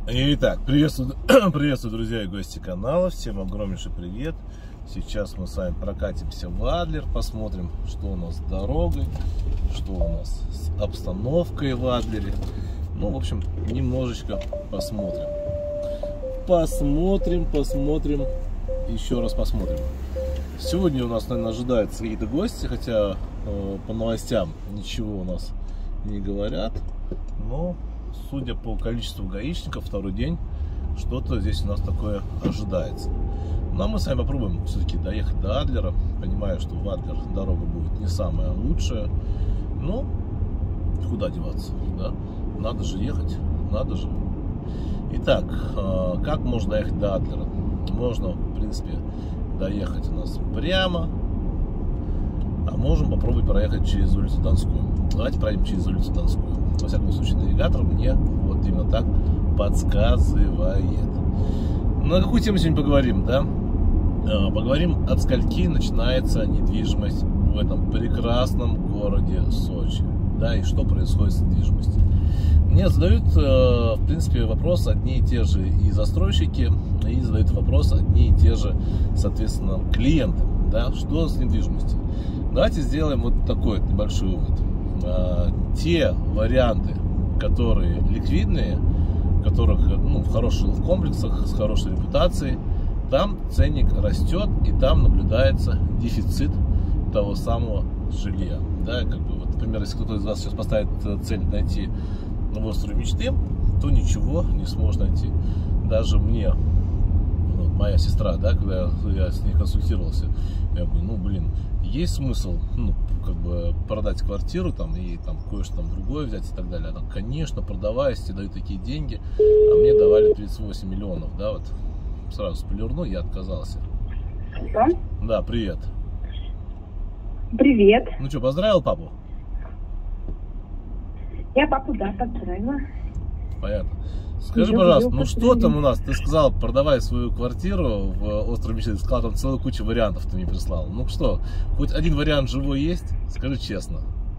Итак, приветствую, приветствую, друзья и гости канала. Всем огромнейший привет. Сейчас мы с вами прокатимся в Адлер, посмотрим, что у нас с дорогой, что у нас с обстановкой в Адлере. Ну, в общем, немножечко посмотрим. Посмотрим, еще раз посмотрим. Сегодня у нас, наверное, ожидаются какие-то гости, хотя по новостям ничего у нас не говорят. Но судя по количеству гаишников, второй день, что-то здесь у нас такое ожидается. Но мы с вами попробуем все-таки доехать до Адлера. Понимаю, что в Адлер дорога будет не самая лучшая. Но куда деваться, да? Надо же ехать, надо же. Итак, как можно доехать до Адлера? Можно, в принципе, доехать у нас прямо. А можем попробовать проехать через улицу Донскую. Давайте проедем через улицу Донскую. Во всяком случае, навигатор мне вот именно так подсказывает. На какую тему сегодня поговорим, да? Поговорим, от скольки начинается недвижимость в этом прекрасном городе Сочи. Да, и что происходит с недвижимостью. Мне задают, в принципе, вопрос одни и те же и застройщики, и задают вопрос одни и те же, соответственно, клиенты. Да? Что с недвижимостью? Давайте сделаем вот такой вот небольшой вывод. Те варианты, которые ликвидные, которых в хороших комплексах, с хорошей репутацией, там ценник растет и там наблюдается дефицит того самого жилья. Да, как бы, вот, например, если кто-то из вас сейчас поставит цель найти в остров мечты, то ничего не сможет найти. Даже мне, вот, моя сестра, да, когда я с ней консультировался, я говорю, есть смысл, как бы продать квартиру там и там кое-что там другое взять и так далее. Она, конечно, продавай, если тебе дают такие деньги, а мне давали 38 миллионов, да, вот сразу спойлерну, я отказался. Да? Да, привет. Привет. Ну что, поздравил папу? Я папу, да, поздравила. Понятно. Скажи, пожалуйста, что там у нас? Ты сказал, продавай свою квартиру в острове мечты. Ты сказал, там целая куча вариантов ты мне прислал. Ну что, хоть один вариант живой есть? Скажи честно.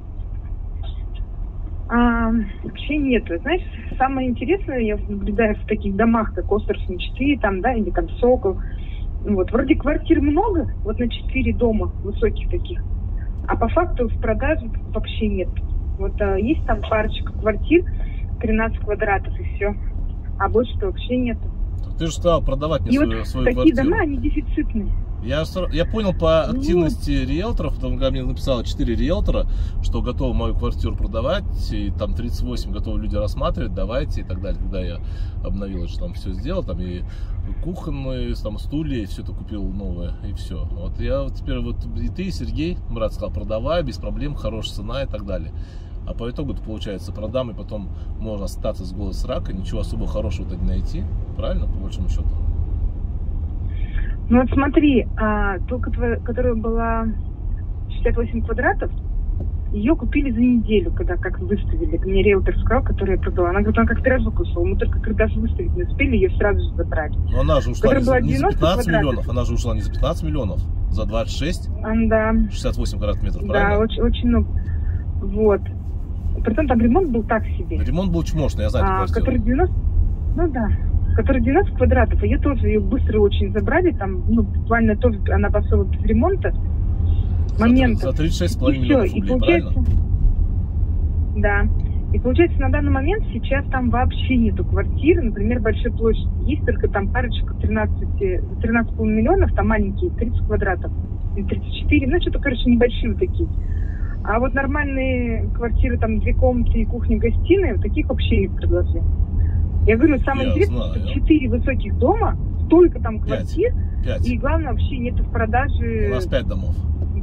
Вообще нет. Знаешь, самое интересное, я наблюдаю в таких домах, как остров мечты, там, да, или там Сокол. Вот, вроде квартир много, вот на 4 дома высоких таких, а по факту в продаже вообще нет. Вот есть там парочка квартир, 13 квадратов и все. А больше вообще нет. Ты же сказал продавать мне свою такие квартиру. Дома, они дефицитные. Я понял по активности риэлторов, потому что мне написало 4 риэлтора, что готовы мою квартиру продавать, и там 38 готовы люди рассматривать, давайте и так далее. Когда я обновил, что там все сделал, там и кухонные, там стулья, и все это купил новое, и все. Вот я теперь вот и ты, и Сергей, брат, сказал, продавай, без проблем, хорошая цена и так далее. А по итогу, получается, продам, и потом можно остаться с голой с рака, ничего особо хорошего-то не найти. Правильно, по большому счету? Ну вот смотри, ту, которая была 68 квадратов, ее купили за неделю, когда как выставили. Мне риэлтор сказал, который я продала. Она говорит, она как сразу кусала. Мы только когда же выставить не успели, ее сразу же забрали. Но она же ушла не за 15 квадратов. миллионов, она же ушла не за 15 миллионов, за 26, да. 68 квадратных метров, да, правильно? Да, очень много. Вот. Притом там ремонт был так себе. Ремонт был чмошный, я знаю эту квартиру. Который 90, который 12 квадратов, ее быстро очень забрали, там, буквально тоже она поставила без ремонта. За 36,5 миллионов рублей, правильно? Да. И получается, на данный момент сейчас там вообще нету квартир, например, большой площади. Есть только там парочка 13,5 миллионов, там маленькие, 30 квадратов, 34, что-то, небольшие вот такие. А вот нормальные квартиры, там, 2 комнаты и кухня-гостиная, вот таких вообще не предложили. Я говорю, самое интересное, что 4 высоких дома, столько там квартир, 5. И главное, вообще нет в продаже... У нас 5 домов.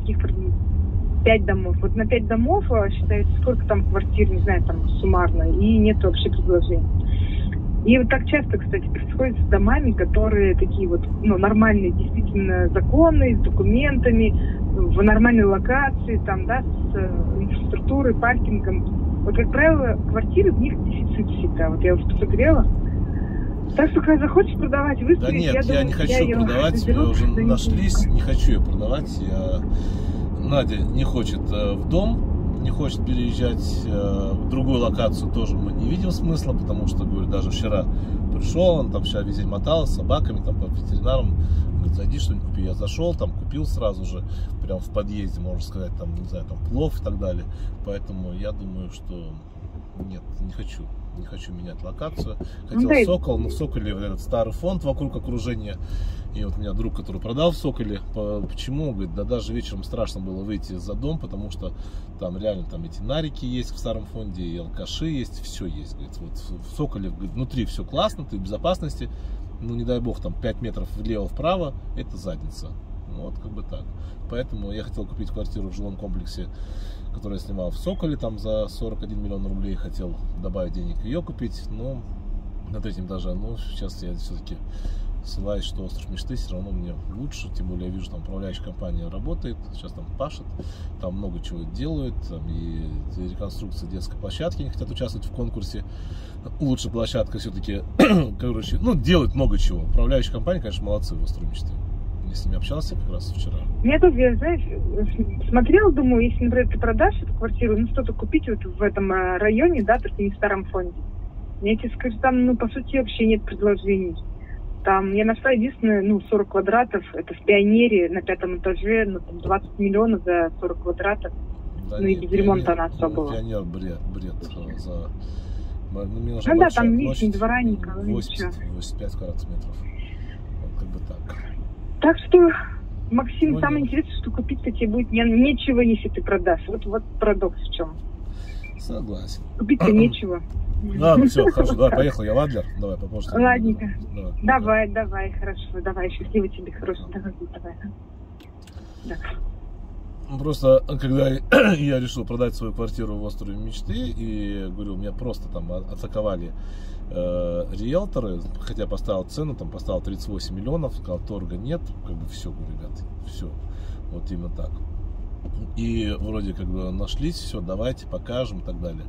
5 домов. Вот на 5 домов, считается, сколько там квартир, не знаю, там суммарно, и нет вообще предложений. И вот так часто, кстати, происходит с домами, которые такие вот, нормальные, действительно законные, с документами, в нормальной локации, там, да, с инфраструктурой, паркингом. Вот, как правило, квартиры, в них дефицит всегда. Вот я уже посмотрела. Так что, когда захочешь продавать, выставить, да нет, я не хочу ее продавать, мы уже нашлись, не хочу ее продавать. Надя не хочет в дом, не хочет переезжать в другую локацию, тоже мы не видим смысла, потому что, говорю, даже вчера пришел, он там сейчас весь день мотал с собаками, там по ветеринарам, говорит, зайди что-нибудь купи. Я зашел, там купил сразу же, прям в подъезде, можно сказать, там, не знаю, там плов и так далее. Поэтому я думаю, что нет, не хочу менять локацию. Хотел Сокол, но в Соколе вот этот старый фонд вокруг окружения. И вот у меня друг, который продал в Соколе, почему? Говорит, да даже вечером страшно было выйти за дом, потому что там реально там эти нарики есть в старом фонде, и алкаши есть, все есть. Говорит, вот в Соколе, говорит, внутри все классно, ты в безопасности, ну не дай бог там 5 метров влево-вправо, это задница. Вот как бы так. Поэтому я хотел купить квартиру в жилом комплексе, который я снимал в Соколе, там за 41 миллион рублей, хотел добавить денег ее купить, но на третьем этаже, ну сейчас я все-таки ссылаюсь, что остров мечты все равно мне лучше, тем более я вижу, там управляющая компания работает, сейчас там пашет, там много чего делают, там и реконструкция детской площадки, они хотят участвовать в конкурсе, лучшая площадка все-таки, короче, ну делают много чего, управляющая компания, конечно, молодцы в острове мечты. Я с ними общался как раз вчера. Я тут, знаешь, смотрела, думаю, если, например, ты продашь эту квартиру, ну что-то купить вот в этом районе, да, только не в старом фонде. Я тебе скажу, там, ну, по сути, вообще нет предложений. Там я нашла единственное, ну, 40 квадратов, это в Пионере на 5-м этаже, ну, там 20 миллионов за 40 квадратов. Да, ну, нет, и без ремонта она особо была. Пионер бред за... Ну, мне ну да, там лишний двораника. 85 квадратных метров. Вот как бы так. Так что, Максим, самое интересное, что купить-то тебе будет нечего, если ты продашь. Вот парадокс в чем. Согласен. Купить-то нечего. Ладно, все, хорошо, давай, поехал, я в Адлер. Давай, попозже. Ладненько. Давай, хорошо, давай, счастливо тебе, хорошо, давай. Да. Просто, когда я решил продать свою квартиру в острове мечты, и, говорю, меня просто там атаковали риэлторы, хотя поставил цену, там поставил 38 миллионов, сказал, торга нет, как бы все, говорю, ребят, все, вот именно так. И вроде как бы нашлись, все, давайте покажем и так далее.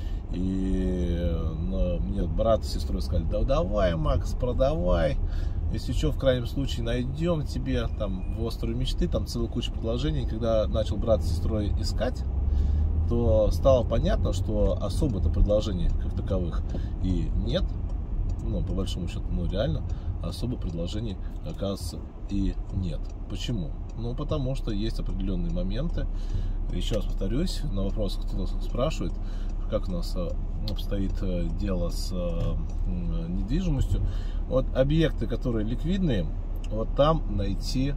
И мне брат с сестрой сказали, да давай, Макс, продавай, если что, в крайнем случае найдем тебе там в острове мечты, там целая куча предложений. Когда начал брат с сестрой искать, то стало понятно, что особо-то предложений как таковых и нет, ну, по большому счету, ну, реально, особо предложений, оказывается, и нет. Почему? Ну, потому что есть определенные моменты. Еще раз повторюсь, на вопрос кто-то спрашивает, как у нас обстоит дело с недвижимостью. Вот объекты, которые ликвидные, вот там найти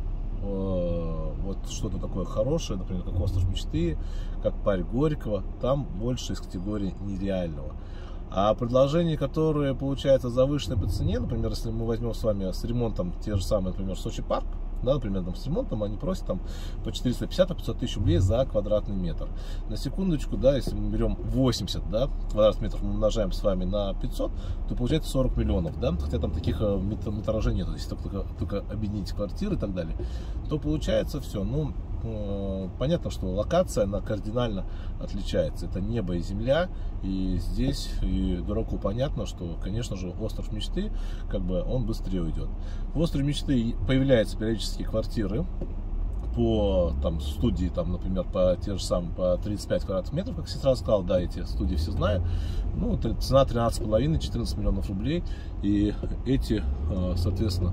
вот что-то такое хорошее, например, как остров мечты, как парк Горького, там больше из категории нереального. А предложения, которые получаются завышенные по цене, например, если мы возьмем с вами с ремонтом те же самые, например, Сочи парк, да, например, там, с ремонтом они просят там по 450-500 тысяч рублей за квадратный метр. На секундочку, да, если мы берем 80, да, квадратных метров, мы умножаем с вами на 500, то получается 40 миллионов, да, хотя там таких метражей нет, если только объединить квартиры и так далее, то получается все, ну, понятно, что локация, она кардинально отличается, это небо и земля, и здесь и дураку понятно, что, конечно же, остров мечты, как бы, он быстрее уйдет. В острове мечты появляются периодически квартиры по там студии, там, например, по те же самые, по 35 квадратных метров, как сестра сказала, да, эти студии все знаю, ну, цена 13,5-14 миллионов рублей, и эти, соответственно,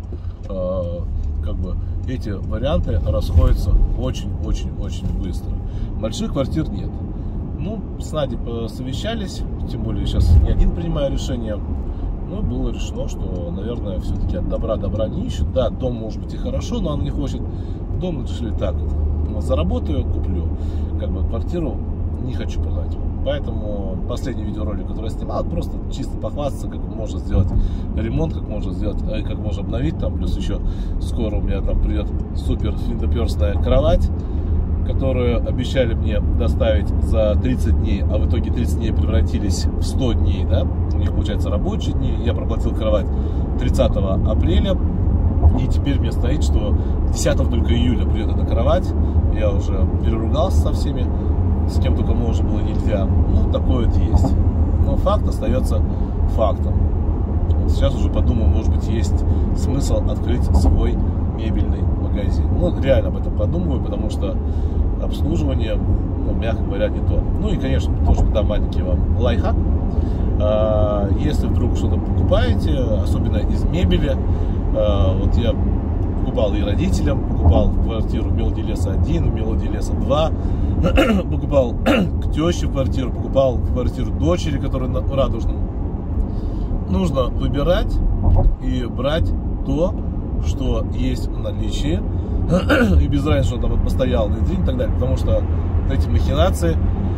как бы, эти варианты расходятся очень-очень-очень быстро. Больших квартир нет. Ну, с Надей посовещались, тем более сейчас не один принимаю решение. Ну, было решено, что, наверное, все-таки от добра не ищут. Да, дом может быть и хорошо, но он не хочет. Дом решили так, заработаю, куплю. Как бы квартиру не хочу продать. Поэтому последний видеоролик, который я снимал, просто чисто похвастаться, как можно сделать ремонт, как можно сделать, как можно обновить. Там плюс еще скоро у меня там придет супер финдоперсная кровать, которую обещали мне доставить за 30 дней, а в итоге 30 дней превратились в 100 дней, да, у них получается рабочие дни, я проплатил кровать 30 апреля, и теперь мне стоит, что 10 только июля придет эта кровать, я уже переругался со всеми, с кем только можно было нельзя, ну, такое вот есть, но факт остается фактом. Вот сейчас уже подумал, может быть, есть смысл открыть свой мебельный магазин. Ну, реально об этом подумываю, потому что обслуживание, ну, мягко говоря, не то. Ну и, конечно, тоже дам маленький вам лайфхак. Если вдруг что-то покупаете, особенно из мебели, вот я покупал и родителям, покупал квартиру в Мелодии Леса 1, в Мелодии Леса 2, покупал к теще в квартиру, покупал квартиру дочери, которая на Радужном. Нужно выбирать и брать то, что есть в наличии, и без разницы, что там постоял на день и так далее, потому что эти махинации,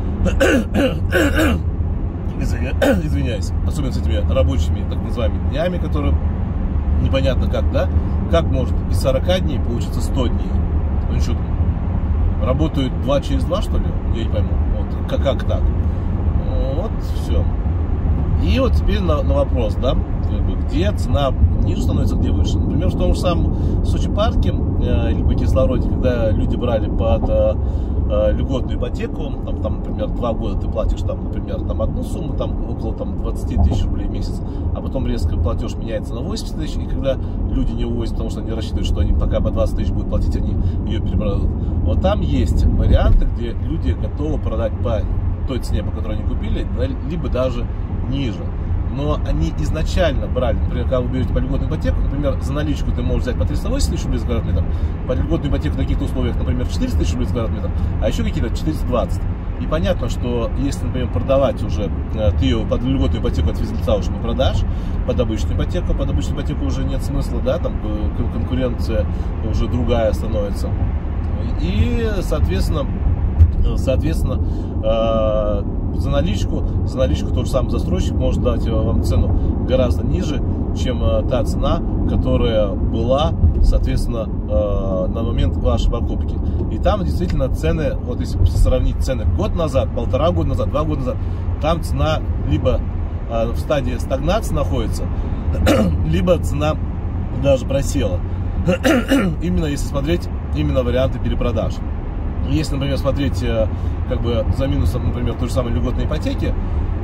извиняюсь, особенно с этими рабочими так называемыми днями, которые непонятно как, да, как может из 40 дней получиться 100 дней, ну что там, работают 2 через 2, что ли, я не пойму, вот, как так, вот, все. И вот теперь на вопрос, да, где цена ниже становится, где выше. Например, в том же самом Сочи парке, либо Кислороде, когда люди брали под льготную ипотеку, там, например, 2 года ты платишь, там, например, там, одну сумму, там, около там, 20 тысяч рублей в месяц, а потом резко платеж меняется на 80 тысяч, и когда люди не увозят, потому что они рассчитывают, что они пока по 20 тысяч будут платить, они ее перепродадут. Вот там есть варианты, где люди готовы продать по той цене, по которой они купили, либо даже ниже. Но они изначально брали, например, когда вы берете по льготную ипотеку, например, за наличку ты можешь взять по 380 тысяч рублей за квадратный метр, по льготную ипотеку в каких-то условиях, например, 400 тысяч рублей за квадратный метр, а еще какие-то 420. И понятно, что если, например, продавать уже, ты ее под льготную ипотеку от физлица уже не продашь, под обычную ипотеку уже нет смысла, да, там конкуренция уже другая становится. И, соответственно, за наличку тот же самый застройщик может дать вам цену гораздо ниже, чем та цена, которая была, соответственно, на момент вашей покупки. И там действительно цены, вот если сравнить цены год назад, 1,5 года назад, 2 года назад, там цена либо в стадии стагнации находится, либо цена даже просела. Именно если смотреть именно варианты перепродаж. Если, например, смотреть как бы за минусом, например, той же самой льготной ипотеки,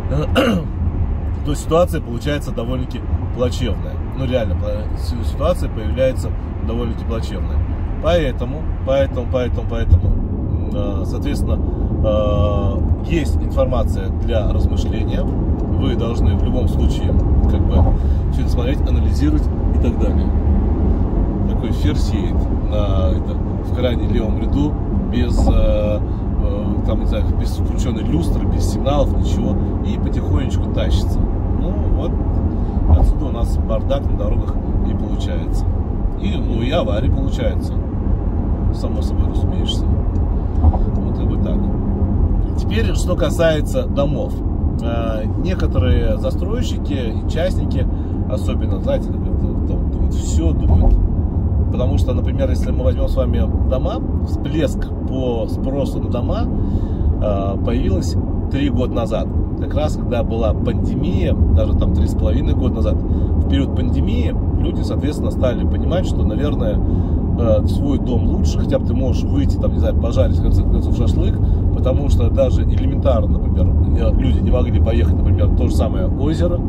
то ситуация получается довольно-таки плачевная. Ну реально, ситуация появляется довольно-таки плачевная. Поэтому, соответственно, есть информация для размышления. Вы должны в любом случае как бы все это смотреть, анализировать и так далее. Такой ферсеет в крайне левом ряду, без, там, не знаю, без включенной люстры, без сигналов, ничего, и потихонечку тащится. Ну, вот отсюда у нас бардак на дорогах и получается. И аварии получаются, само собой разумеешься. Вот как бы так. Теперь, что касается домов. Некоторые застройщики и частники, особенно, знаете, думают, все думают. Потому что, например, если мы возьмем с вами дома, всплеск по спросу на дома появился 3 года назад. Как раз когда была пандемия, даже там 3,5 года назад, в период пандемии люди, соответственно, стали понимать, что, наверное, свой дом лучше, хотя бы ты можешь выйти, там, не знаю, пожарить, в конце концов, шашлык, потому что даже элементарно, например, люди не могли поехать, например, в то же самое озеро,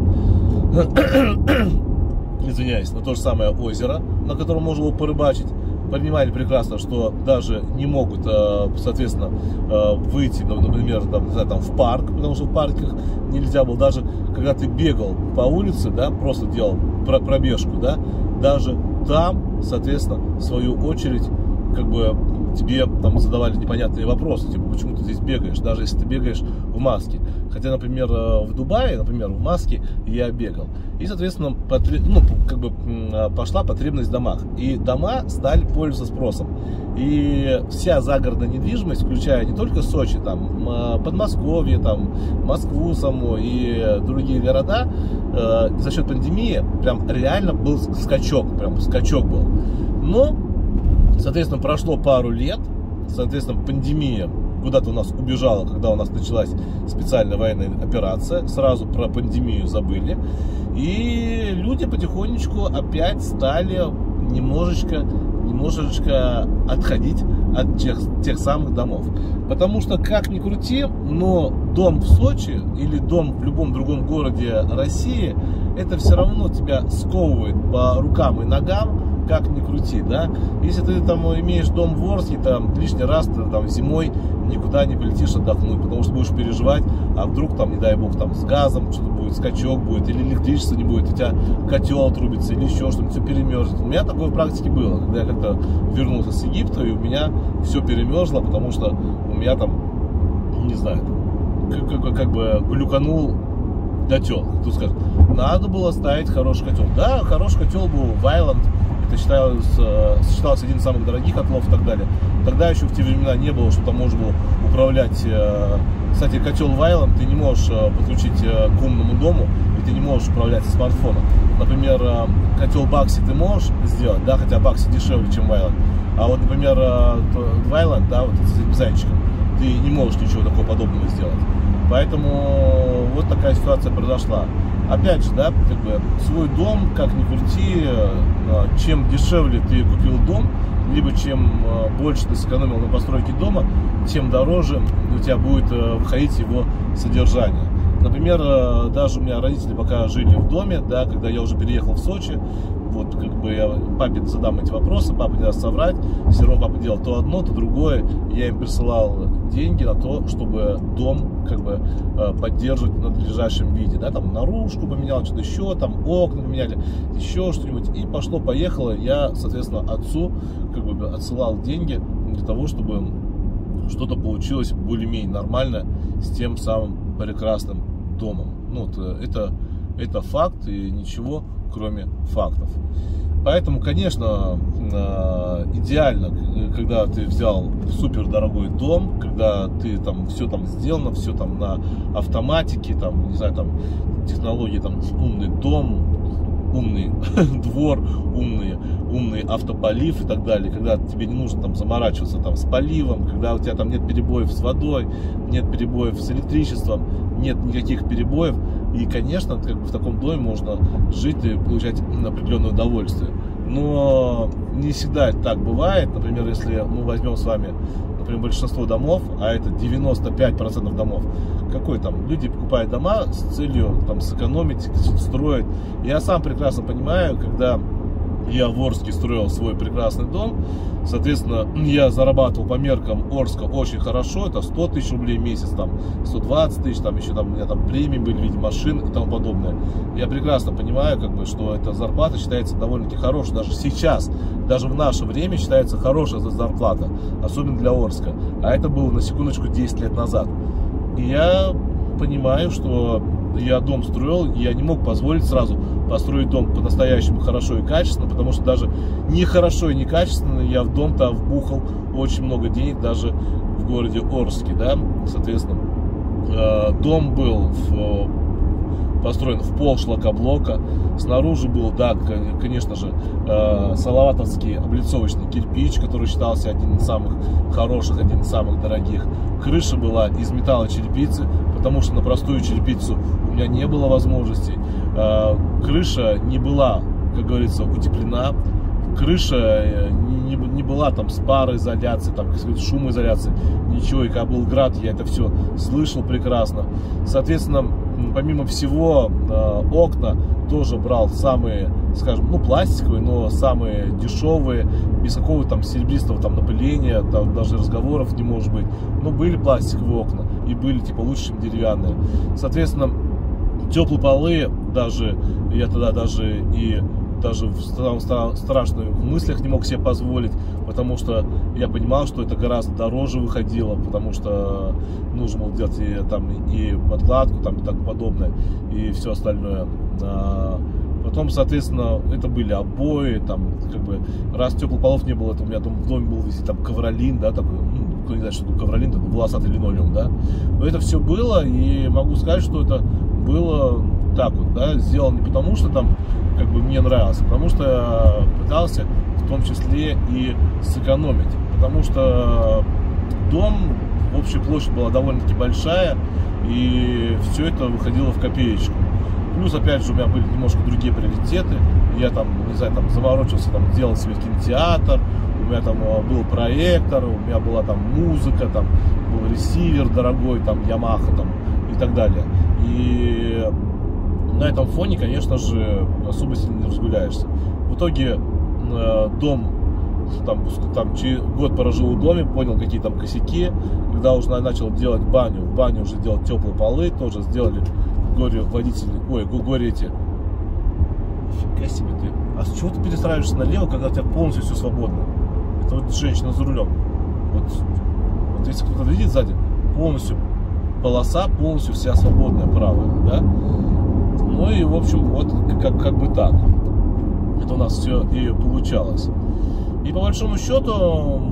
извиняюсь, на то же самое озеро, на котором можно было порыбачить. Понимали прекрасно, что даже не могут, соответственно, выйти, например, там, не знаю, там, в парк, потому что в парках нельзя было, даже когда ты бегал по улице, да, просто делал пробежку, да, даже там, соответственно, в свою очередь, как бы тебе там задавали непонятные вопросы, типа, почему ты здесь бегаешь, даже если ты бегаешь в маске. Хотя, например, в Дубае, например, в маске я бегал. И, соответственно, пошла потребность в домах. И дома стали пользоваться спросом. И вся загородная недвижимость, включая не только Сочи, там, Подмосковье, там, Москву саму и другие города, за счет пандемии прям реально был скачок, прям скачок был. Но, соответственно, прошло пару лет, соответственно, пандемия куда-то у нас убежала, когда у нас началась специальная военная операция, сразу про пандемию забыли, и люди потихонечку опять стали немножечко отходить от тех самых домов. Потому что, как ни крути, но дом в Сочи или дом в любом другом городе России, это все равно тебя сковывает по рукам и ногам, как ни крути, да. Если ты там имеешь дом в Орске, там лишний раз ты там зимой никуда не полетишь отдохнуть, потому что будешь переживать, а вдруг там, не дай бог, там с газом что-то будет, скачок будет, или электричества не будет, у тебя котел отрубится, или еще что-нибудь, все перемерзнет. У меня такое в практике было, когда я как-то вернулся с Египта, и у меня все перемерзло, потому что у меня там, не знаю, как бы глюканул котел. Тут скажут, надо было ставить хороший котел. Да, хороший котел был Вайланд, это считался один из самых дорогих котлов и так далее. Тогда еще в те времена не было, что там можно было управлять. Кстати, котел Вайланд ты не можешь подключить к умному дому, и ты не можешь управлять со смартфона. Например, котел Бакси ты можешь сделать, да, хотя Бакси дешевле, чем Вайланд. А вот, например, Вайланд, да, вот с этим зайчиком, ты не можешь ничего такого подобного сделать. Поэтому вот такая ситуация произошла. Опять же, да, как бы свой дом, как ни крути, чем дешевле ты купил дом, либо чем больше ты сэкономил на постройке дома, тем дороже у тебя будет выходить его содержание. Например, даже у меня родители пока жили в доме, да, когда я уже переехал в Сочи, вот как бы я папе задам эти вопросы, папа не даст соврать, все равно папа делал то одно, то другое, я им присылал деньги на то, чтобы дом как бы поддерживать в надлежащем виде, да, там наружку поменял, что-то еще, там окна поменяли, еще что-нибудь, и пошло-поехало, я, соответственно, отцу как бы отсылал деньги для того, чтобы что-то получилось более-менее нормально с тем самым прекрасным домом. Ну, вот, это факт и ничего кроме фактов. Поэтому, конечно, идеально, когда ты взял супер дорогой дом, когда ты там все там сделано, все там на автоматике, там, не знаю, там технологии, там умный дом, умный двор, умный автополив и так далее, когда тебе не нужно там заморачиваться там с поливом, когда у тебя там нет перебоев с водой, нет перебоев с электричеством, нет никаких перебоев, и, конечно, как бы в таком доме можно жить и получать определенное удовольствие. Но не всегда это так бывает. Например, если мы возьмем с вами, например, большинство домов, а это 95% домов, какой там, люди покупают дома с целью там сэкономить, строить. Я сам прекрасно понимаю, когда я в Орске строил свой прекрасный дом, соответственно, я зарабатывал по меркам Орска очень хорошо, это 100 тысяч рублей в месяц, там 120 тысяч, там еще там, у меня там премии были в виде машин и тому подобное. Я прекрасно понимаю, как бы, что эта зарплата считается довольно-таки хорошей, даже сейчас, даже в наше время считается хорошая зарплата, особенно для Орска. А это было, на секундочку, 10 лет назад. И я понимаю, что я дом строил, и я не мог позволить сразу построить дом по-настоящему хорошо и качественно, потому что даже не хорошо и не качественно я в дом-то вбухал очень много денег даже в городе Орске, да, соответственно. Дом был построен в пол шлакоблока, снаружи был, да, конечно же, салаватовский облицовочный кирпич, который считался один из самых хороших, один из самых дорогих. Крыша была из металлочерепицы, потому что на простую черепицу у меня не было возможностей. Крыша не была, как говорится, утеплена. Крыша не была там с пароизоляцией, там шумоизоляцией, ничего. И когда был град, я это все слышал прекрасно. Соответственно, помимо всего, окна тоже брал самые, скажем, ну, пластиковые, но самые дешевые, без какого-то там серебристого там напыления, там даже разговоров не может быть. Но были пластиковые окна и были типа лучше, чем деревянные. Соответственно, теплые полы даже, я тогда даже в страшных мыслях не мог себе позволить, потому что я понимал, что это гораздо дороже выходило, потому что нужно было делать и подкладку там, и так подобное, и все остальное. Потом, соответственно, это были обои, там, как бы, раз теплых полов не было, это у меня в доме был висеть там ковролин, да, такой, ну, кто не знает, что такое ковролин, это волосатый линолеум, да. Но это все было, и могу сказать, что это было так вот, да, сделано не потому, что там, как бы, мне нравилось, а потому что я пытался в том числе и сэкономить, потому что дом, общая площадь была довольно-таки большая, и все это выходило в копеечку. Плюс, опять же, у меня были немножко другие приоритеты. Я там, не знаю, там заморочился, там делал себе кинотеатр, у меня там был проектор, у меня была там музыка, там был ресивер дорогой, там Yamaha там и так далее. И на этом фоне, конечно же, особо сильно не разгуляешься. В итоге дом, там год прожил в доме, понял, какие там косяки. Когда уже начал делать баню, в бане уже делать теплые полы, тоже сделали горе-водители, горе эти. Фига себе ты. А с чего ты перестраиваешься налево, когда у тебя полностью все свободно? Это вот женщина за рулем. Вот если кто-то видит сзади, полностью полоса, полностью вся свободная правая, да? Ну и в общем, вот как бы так. Это у нас все и получалось. И по большому счету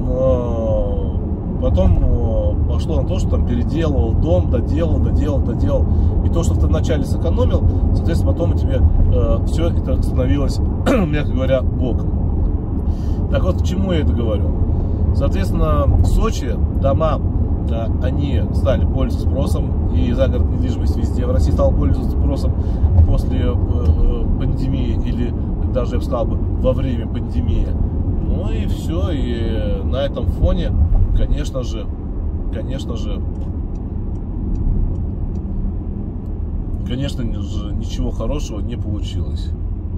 потом пошло на то, что там переделывал дом, доделал. И то, что ты вначале сэкономил, соответственно, потом у тебя все это становилось, мягко говоря, боком. Так вот, к чему я это говорю? Соответственно, в Сочи дома, они стали пользоваться спросом, и загородная недвижимость везде в России стала пользоваться спросом после пандемии, или даже, я бы сказал, во время пандемии. Ну и все, и на этом фоне, конечно же, ничего хорошего не получилось.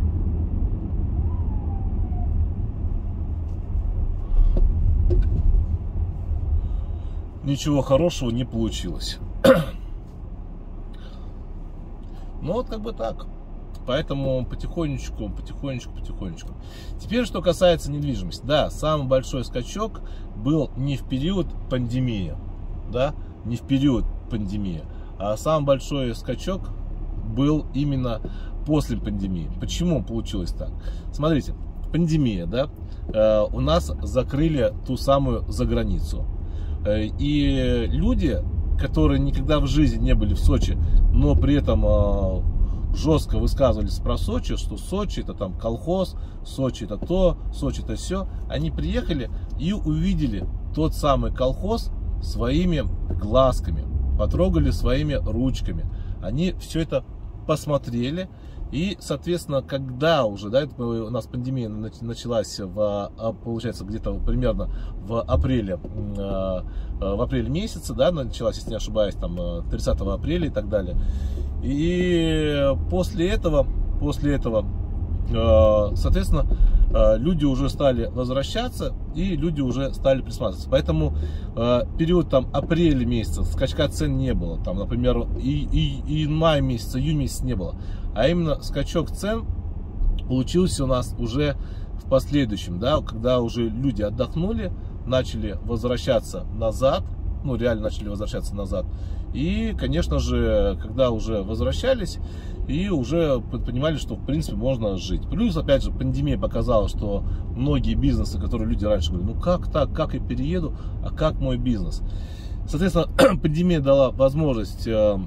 Ничего хорошего не получилось. Ну вот как бы так. Поэтому потихонечку. Теперь, что касается недвижимости. Да, самый большой скачок был не в период пандемии, да, не в период пандемии, а самый большой скачок был именно после пандемии. Почему получилось так? Смотрите, пандемия, да, у нас закрыли ту самую заграницу. И люди, которые никогда в жизни не были в Сочи, но при этом жестко высказывались про Сочи, что Сочи это там колхоз, Сочи это то, Сочи это все, они приехали и увидели тот самый колхоз своими глазками, потрогали своими ручками, они все это посмотрели. И, соответственно, когда уже, да, у нас пандемия началась, получается, где-то примерно в апреле месяце, да, началась, если не ошибаюсь, там 30 апреля и так далее. И после этого, соответственно, люди уже стали возвращаться, и люди уже стали присматриваться. Поэтому период там апреля месяца скачка цен не было, там, например, и мая месяца, июнь месяц не было. А именно скачок цен получился у нас уже в последующем, да, когда уже люди отдохнули, начали возвращаться назад, ну реально начали возвращаться назад. И, конечно же, когда уже возвращались и уже понимали, что в принципе можно жить. Плюс, опять же, пандемия показала, что многие бизнесы, которые люди раньше говорили, ну как так, я перееду, а как мой бизнес? Соответственно, пандемия дала возможность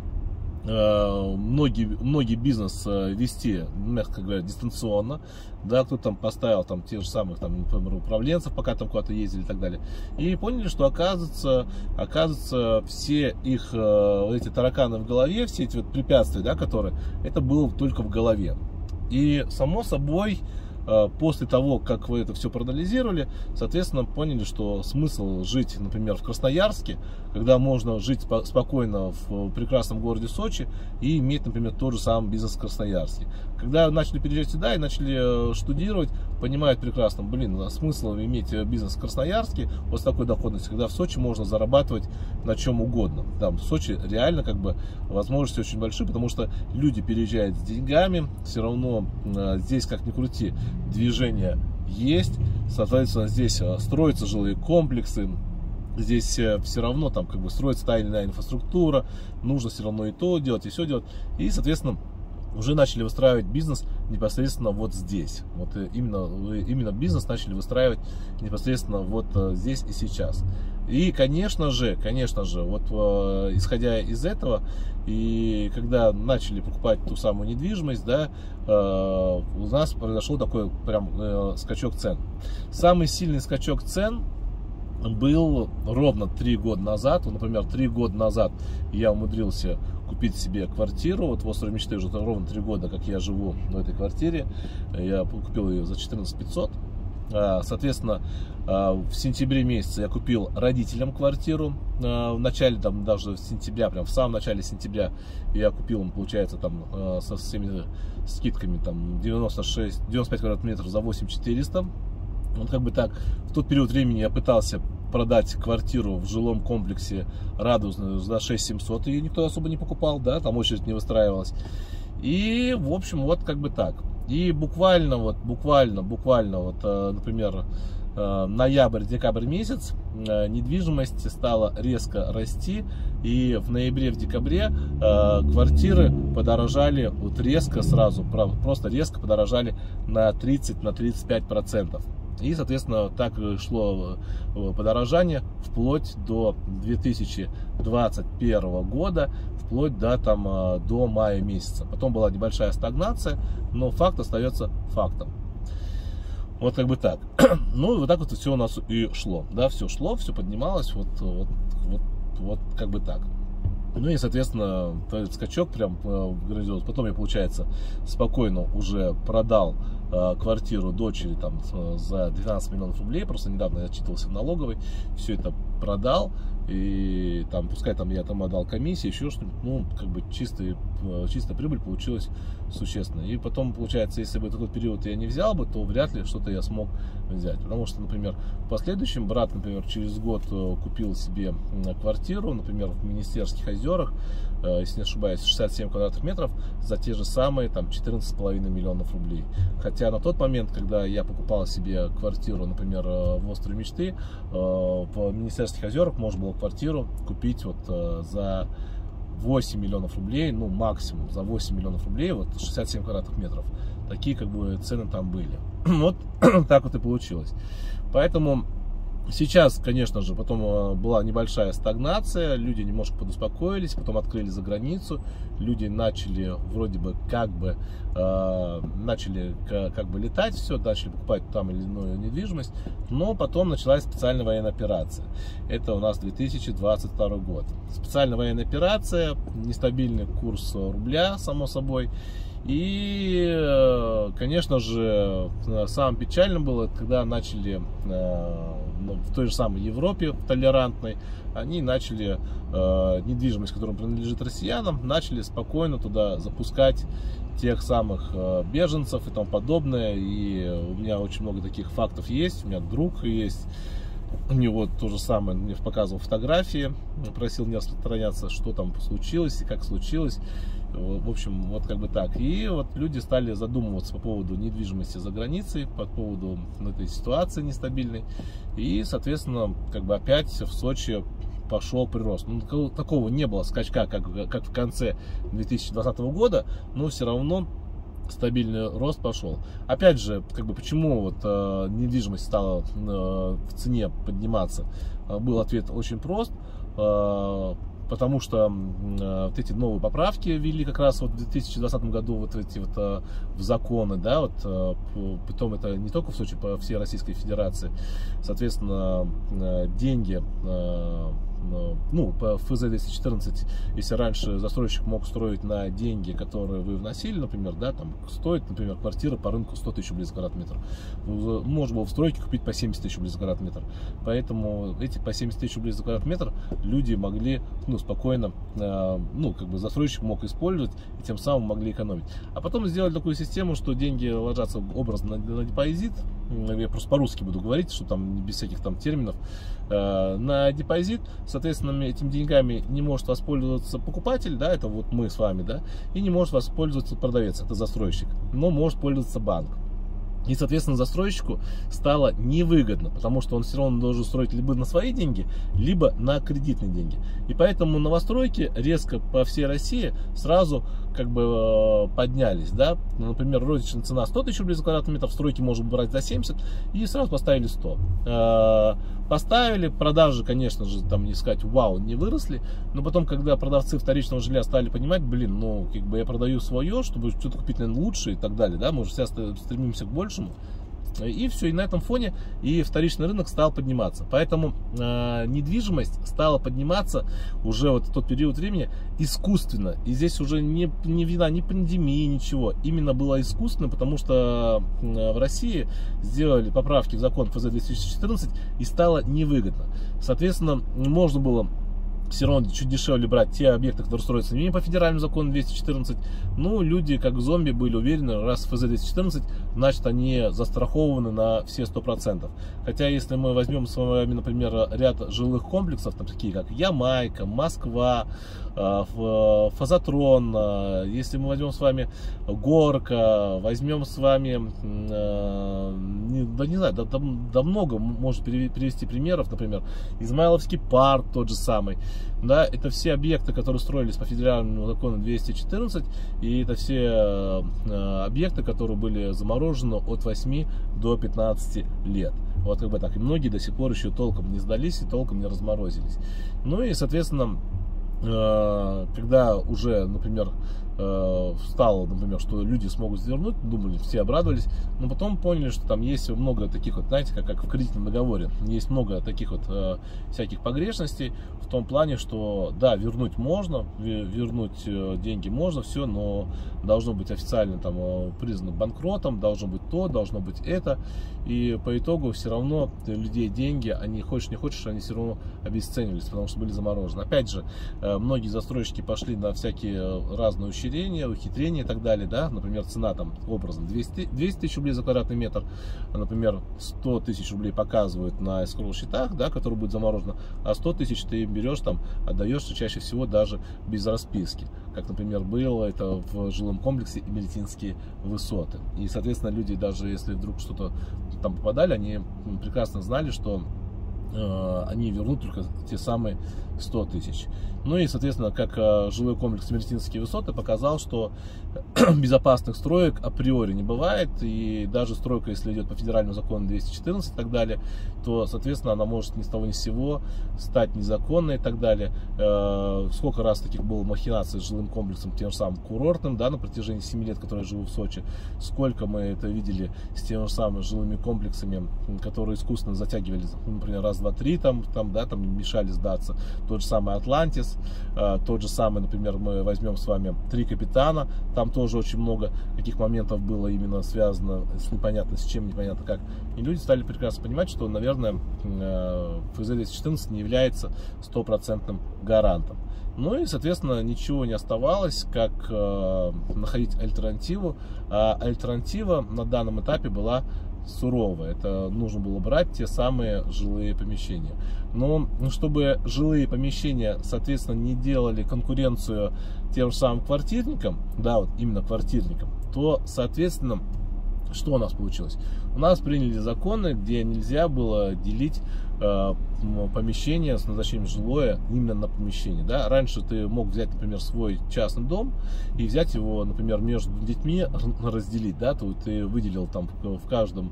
многие бизнес вести, мягко говоря, дистанционно, да, кто там поставил там тех же самых, там, например, управленцев, пока там куда-то ездили и так далее, и поняли, что оказывается все их эти тараканы в голове, все эти вот препятствия, да, которые, это было только в голове. И само собой, после того, как вы это все проанализировали, соответственно, поняли, что смысл жить, например, в Красноярске, когда можно жить спокойно в прекрасном городе Сочи и иметь, например, тот же самый бизнес в Красноярске. Когда начали переезжать сюда и начали штудировать, понимают прекрасно, смысл иметь бизнес в Красноярске, вот с такой доходностью, когда в Сочи можно зарабатывать на чем угодно. Там в Сочи реально как бы возможности очень большие, потому что люди переезжают с деньгами, все равно здесь, как ни крути, движение есть, соответственно, здесь строятся жилые комплексы, здесь все равно там как бы строится та или иная инфраструктура, нужно все равно и то делать, и все делать, и, соответственно, уже начали выстраивать бизнес непосредственно вот здесь. Вот именно бизнес начали выстраивать непосредственно вот здесь и сейчас. И, конечно же, вот исходя из этого, и когда начали покупать ту самую недвижимость, да, у нас произошел такой прям скачок цен. Самый сильный скачок цен был ровно 3 года назад. Вот, например, 3 года назад я умудрился купить себе квартиру. Вот в острове мечты уже ровно 3 года, как я живу в этой квартире. Я купил ее за 14 500. Соответственно, в сентябре месяце я купил родителям квартиру. В начале, там, даже сентября, прям в самом начале сентября я купил, получается, там, со всеми скидками, там, 95 квадратных метров за 8400. Вот как бы так, в тот период времени я пытался продать квартиру в жилом комплексе Радужную за 6700, ее никто особо не покупал, да, там очередь не выстраивалась. И, в общем, вот как бы так. И буквально, например, ноябрь-декабрь месяц недвижимость стала резко расти, и в ноябре, в декабре квартиры подорожали вот резко сразу, просто резко подорожали на 30-35%. И, соответственно, так шло подорожание вплоть до 2021 года, вплоть до мая месяца. Потом была небольшая стагнация, но факт остается фактом. Вот как бы так. Ну и вот так вот все у нас и шло. Да, все шло, все поднималось, вот как бы так. Ну и, соответственно, этот скачок прям грандиозный. Потом я, получается, спокойно уже продал квартиру дочери там за 12 миллионов рублей. Просто недавно я отчитывался в налоговой. Все это продал. И там, пускай там я там отдал комиссии, еще что-нибудь, ну, как бы чистая прибыль получилась существенная. И потом, получается, если бы этот период я не взял бы, то вряд ли что-то я смог взять. Потому что, например, в последующем брат, например, через год купил себе квартиру, например, в Министерских озерах, если не ошибаюсь, 67 квадратных метров за те же самые там 14,5 миллионов рублей. Хотя на тот момент, когда я покупал себе квартиру, например, в Острове Мечты, в Министерских озерах можно было квартиру купить вот за 8 миллионов рублей, ну максимум за 8 миллионов рублей, вот 67 квадратных метров. Такие как бы цены там были. Вот так вот и получилось. Поэтому сейчас, конечно же, потом была небольшая стагнация, люди немножко подуспокоились, потом открыли за границу, люди начали вроде бы как бы летать, все, начали покупать там или иную недвижимость, но потом началась специальная военная операция. Это у нас 2022 год. Специальная военная операция, нестабильный курс рубля, само собой. И, конечно же, самым печальным было, когда начали в той же самой Европе, в толерантной, они начали недвижимость, которая принадлежит россиянам, начали спокойно туда запускать тех самых беженцев и тому подобное. И у меня очень много таких фактов есть, у меня друг есть. У него то же самое, мне показывал фотографии, просил не распространяться, что там случилось и как случилось. В общем, вот как бы так. И вот люди стали задумываться по поводу недвижимости за границей, по поводу этой ситуации нестабильной. И, соответственно, как бы опять в Сочи пошел прирост. Ну, такого не было скачка, как в конце 2020 года, но все равно стабильный рост пошел. Опять же, как бы почему вот недвижимость стала в цене подниматься? Был ответ очень прост. Потому что вот эти новые поправки ввели как раз вот в 2020 году вот эти вот в законы, да, вот потом это не только в Сочи, по всей Российской Федерации, соответственно, деньги, ну, по ФЗ-214, если раньше застройщик мог строить на деньги, которые вы вносили, например, да, там стоит, например, квартира по рынку 100 тысяч рублей за квадратный метр, можно было в стройке купить по 70 тысяч рублей за квадратный метр, поэтому эти по 70 тысяч рублей за квадратный метр люди могли, ну, спокойно, ну, как бы застройщик мог использовать и тем самым могли экономить. А потом сделали такую систему, что деньги ложатся образно на депозит, я просто по-русски буду говорить, что там без всяких там терминов, на депозит, соответственно, этими деньгами не может воспользоваться покупатель, да, это вот мы с вами, да, и не может воспользоваться продавец, это застройщик, но может пользоваться банк. И, соответственно, застройщику стало невыгодно, потому что он все равно должен строить либо на свои деньги, либо на кредитные деньги. И поэтому новостройки резко по всей России сразу как бы поднялись, да. Например, розничная цена 100 тысяч рублей за квадратный метр, в стройке можно брать за 70, и сразу поставили 100. Поставили, продажи, конечно же, там не сказать, вау, не выросли, но потом, когда продавцы вторичного жилья стали понимать, блин, ну, как бы я продаю свое, чтобы что-то купить, наверное, лучше и так далее, да, мы же все стремимся к большему. И все, и на этом фоне и вторичный рынок стал подниматься. Поэтому недвижимость стала подниматься уже вот в тот период времени искусственно. И здесь уже не вина ни пандемии, ничего. Именно было искусственно, потому что в России сделали поправки в закон ФЗ-214 и стало невыгодно. Соответственно, можно было все равно чуть дешевле брать те объекты, которые строятся не по федеральному закону 214. Ну, люди как зомби были уверены, раз ФЗ 214, значит они застрахованы на все 100%. Хотя если мы возьмем с вами, например, ряд жилых комплексов, там такие как Ямайка, Москва, Фазотрон, если мы возьмем с вами Горка, возьмем с вами, да не знаю, да много можно привести примеров, например, Измайловский парк тот же самый, да, это все объекты, которые строились по федеральному закону 214, и это все объекты, которые были заморожены от 8 до 15 лет. Вот как бы так, и многие до сих пор еще толком не сдались и толком не разморозились. Ну и, соответственно, когда уже, например, стало, например, что люди смогут вернуть, думали, все обрадовались, но потом поняли, что там есть много таких вот, знаете, как в кредитном договоре, есть много таких вот всяких погрешностей в том плане, что да, вернуть можно, вернуть деньги можно, все, но должно быть официально там признано банкротом, должно быть то, должно быть это, и по итогу все равно людей деньги, они хочешь не хочешь, они все равно обесценивались, потому что были заморожены. Опять же, многие застройщики пошли на всякие разные ухитрения и так далее, да, например, цена там образом 200 тысяч рублей за квадратный метр, например, 100 тысяч рублей показывают на эскроу счетах, да, которые будут заморожены, а 100 тысяч ты берешь там, отдаешь чаще всего даже без расписки, как, например, было это в жилом комплексе Имеретинские высоты. И, соответственно, люди, даже если вдруг что-то там попадали, они прекрасно знали, что они вернут только те самые 100 тысяч. Ну и, соответственно, как жилой комплекс Имеретинские высоты показал, что безопасных строек априори не бывает, и даже стройка, если идет по федеральному закону 214 и так далее, то, соответственно, она может ни с того ни с сего стать незаконной и так далее. Сколько раз таких было махинаций с жилым комплексом, тем же самым курортным, да, на протяжении 7 лет, которые я живу в Сочи, сколько мы это видели с теми же самыми жилыми комплексами, которые искусственно затягивали, например, раз, два, три, там мешали сдаться. Тот же самый Атлантис, тот же самый, например, мы возьмем с вами Три Капитана, там тоже очень много таких моментов было именно связано с непонятно с чем, непонятно как. И люди стали прекрасно понимать, что, наверное, ФЗ-214 не является стопроцентным гарантом. Ну и, соответственно, ничего не оставалось, как находить альтернативу. А альтернатива на данном этапе была суровая. Это нужно было брать те самые жилые помещения. Но чтобы жилые помещения, соответственно, не делали конкуренцию тем же самым квартирникам, да, вот именно квартирникам, то, соответственно, что у нас получилось? У нас приняли законы, где нельзя было делить помещение с назначением жилое именно на помещение. Да? Раньше ты мог взять, например, свой частный дом и взять его, например, между детьми разделить. Да? Ты выделил там в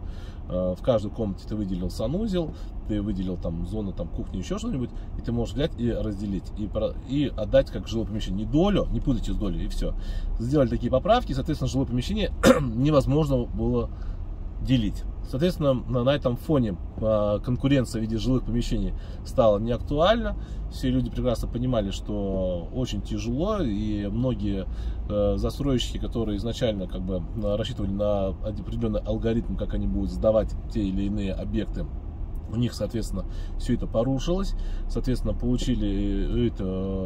каждой комнате ты выделил санузел, ты выделил там зону там кухни, еще что-нибудь, и ты можешь взять и разделить и отдать как жилое помещение. Не долю, не путайте с долей, и все. Сделали такие поправки, соответственно, жилое помещение невозможно было делить. Соответственно, на этом фоне конкуренция в виде жилых помещений стала неактуальна. Все люди прекрасно понимали, что очень тяжело, и многие застройщики, которые изначально как бы рассчитывали на определенный алгоритм, как они будут сдавать те или иные объекты, у них, соответственно, все это порушилось, соответственно, получили это,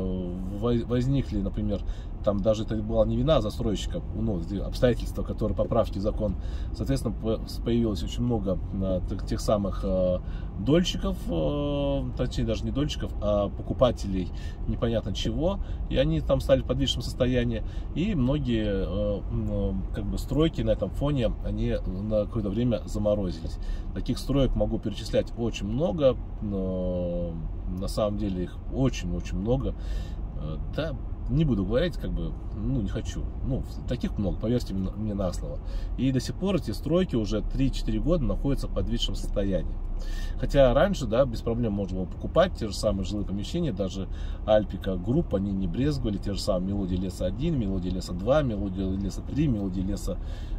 возникли, например, там даже это была не вина застройщика, ну, обстоятельства, которые поправки в закон, соответственно, появилось очень много тех самых дольщиков, точнее даже не дольщиков, а покупателей непонятно чего, и они там стали в подвижном состоянии, и многие как бы стройки на этом фоне, они на какое-то время заморозились. Таких строек могу перечислять очень много, но на самом деле их очень-очень много. Да, не буду говорить, как бы, ну, не хочу. Ну, таких много, поверьте мне на слово. И до сих пор эти стройки уже 3-4 года находятся в подвижном состоянии. Хотя раньше, да, без проблем можно было покупать те же самые жилые помещения, даже Альпика Групп, они не брезговали, те же самые Мелодия Леса 1, Мелодия Леса 2, Мелодия Леса 3, Мелодия Леса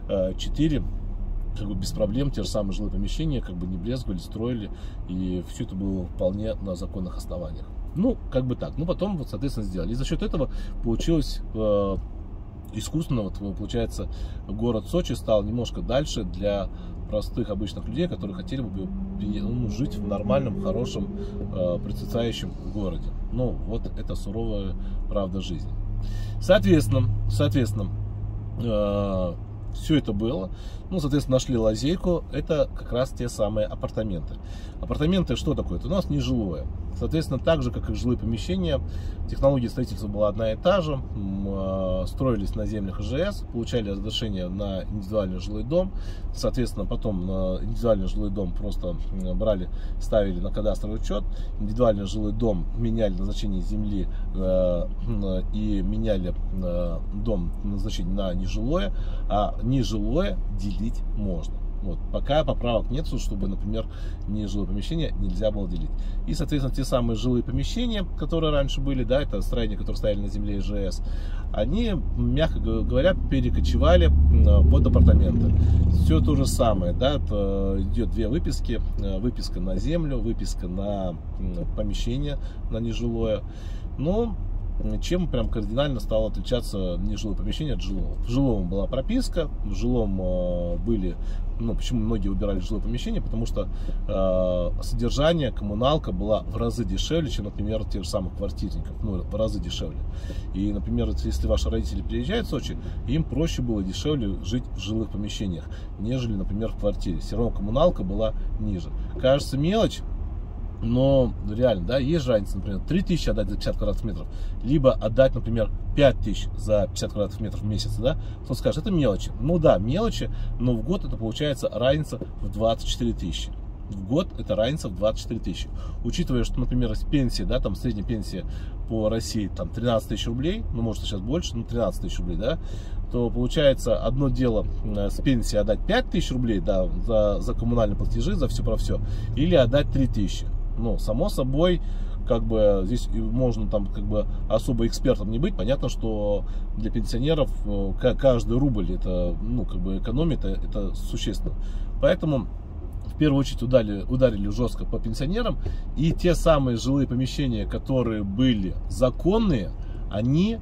4. Как бы без проблем те же самые жилые помещения как бы не брезговали, строили, и все это было вполне на законных основаниях. Ну, как бы так. Ну, потом, вот, соответственно, сделали. И за счет этого получилось искусственно, вот, получается, город Сочи стал немножко дальше для простых обычных людей, которые хотели бы жить в нормальном, хорошем, процветающем городе. Ну, вот это суровая правда жизни. Соответственно, все это было. Ну, соответственно, нашли лазейку. Это как раз те самые апартаменты. Апартаменты что такое? Это у нас нежилое. Соответственно, так же, как и жилые помещения, технология строительства была одна и та же. Строились на землях ИЖС, получали разрешение на индивидуальный жилой дом. Соответственно, потом на индивидуальный жилой дом просто брали, ставили на кадастровый учет. Индивидуальный жилой дом меняли назначение земли и меняли дом назначение на нежилое, а нежилое делить можно. Вот. Пока поправок нет, чтобы, например, нежилое помещение нельзя было делить. И, соответственно, те самые жилые помещения, которые раньше были, да, это строения, которые стояли на земле ИЖС, они, мягко говоря, перекочевали под апартаменты. Все то же самое, да, это идет две выписки. Выписка на землю, выписка на помещение, на нежилое. Но чем прям кардинально стало отличаться нежилое помещение от жилого? В жилом была прописка, в жилом были, ну, почему многие выбирали жилое помещение, потому что содержание, коммуналка была в разы дешевле, чем, например, тех же самых квартирников, ну, в разы дешевле. И, например, если ваши родители приезжают в Сочи, им проще было дешевле жить в жилых помещениях, нежели, например, в квартире. Все равно коммуналка была ниже. Кажется, мелочь. Но реально, да, есть же разница, например, 3000 отдать за 50 квадратных метров, либо отдать, например, 5000 за 50 квадратных метров в месяц, да, кто скажет, это мелочи. Ну да, мелочи, но в год это получается разница в 24 тысячи. В год это разница в 24 тысячи. Учитывая, что, например, пенсия, да, там средняя пенсия по России там 13 тысяч рублей, ну, может, сейчас больше, ну, 13 тысяч рублей, да, то получается одно дело с пенсии отдать 5 тысяч рублей, да, за коммунальные платежи, за все про все, или отдать 3 тысячи. Ну, само собой, как бы здесь можно там как бы особо экспертом не быть. Понятно, что для пенсионеров каждый рубль это, ну, как бы экономит, это существенно. Поэтому в первую очередь ударили жестко по пенсионерам. И те самые жилые помещения, которые были законные, они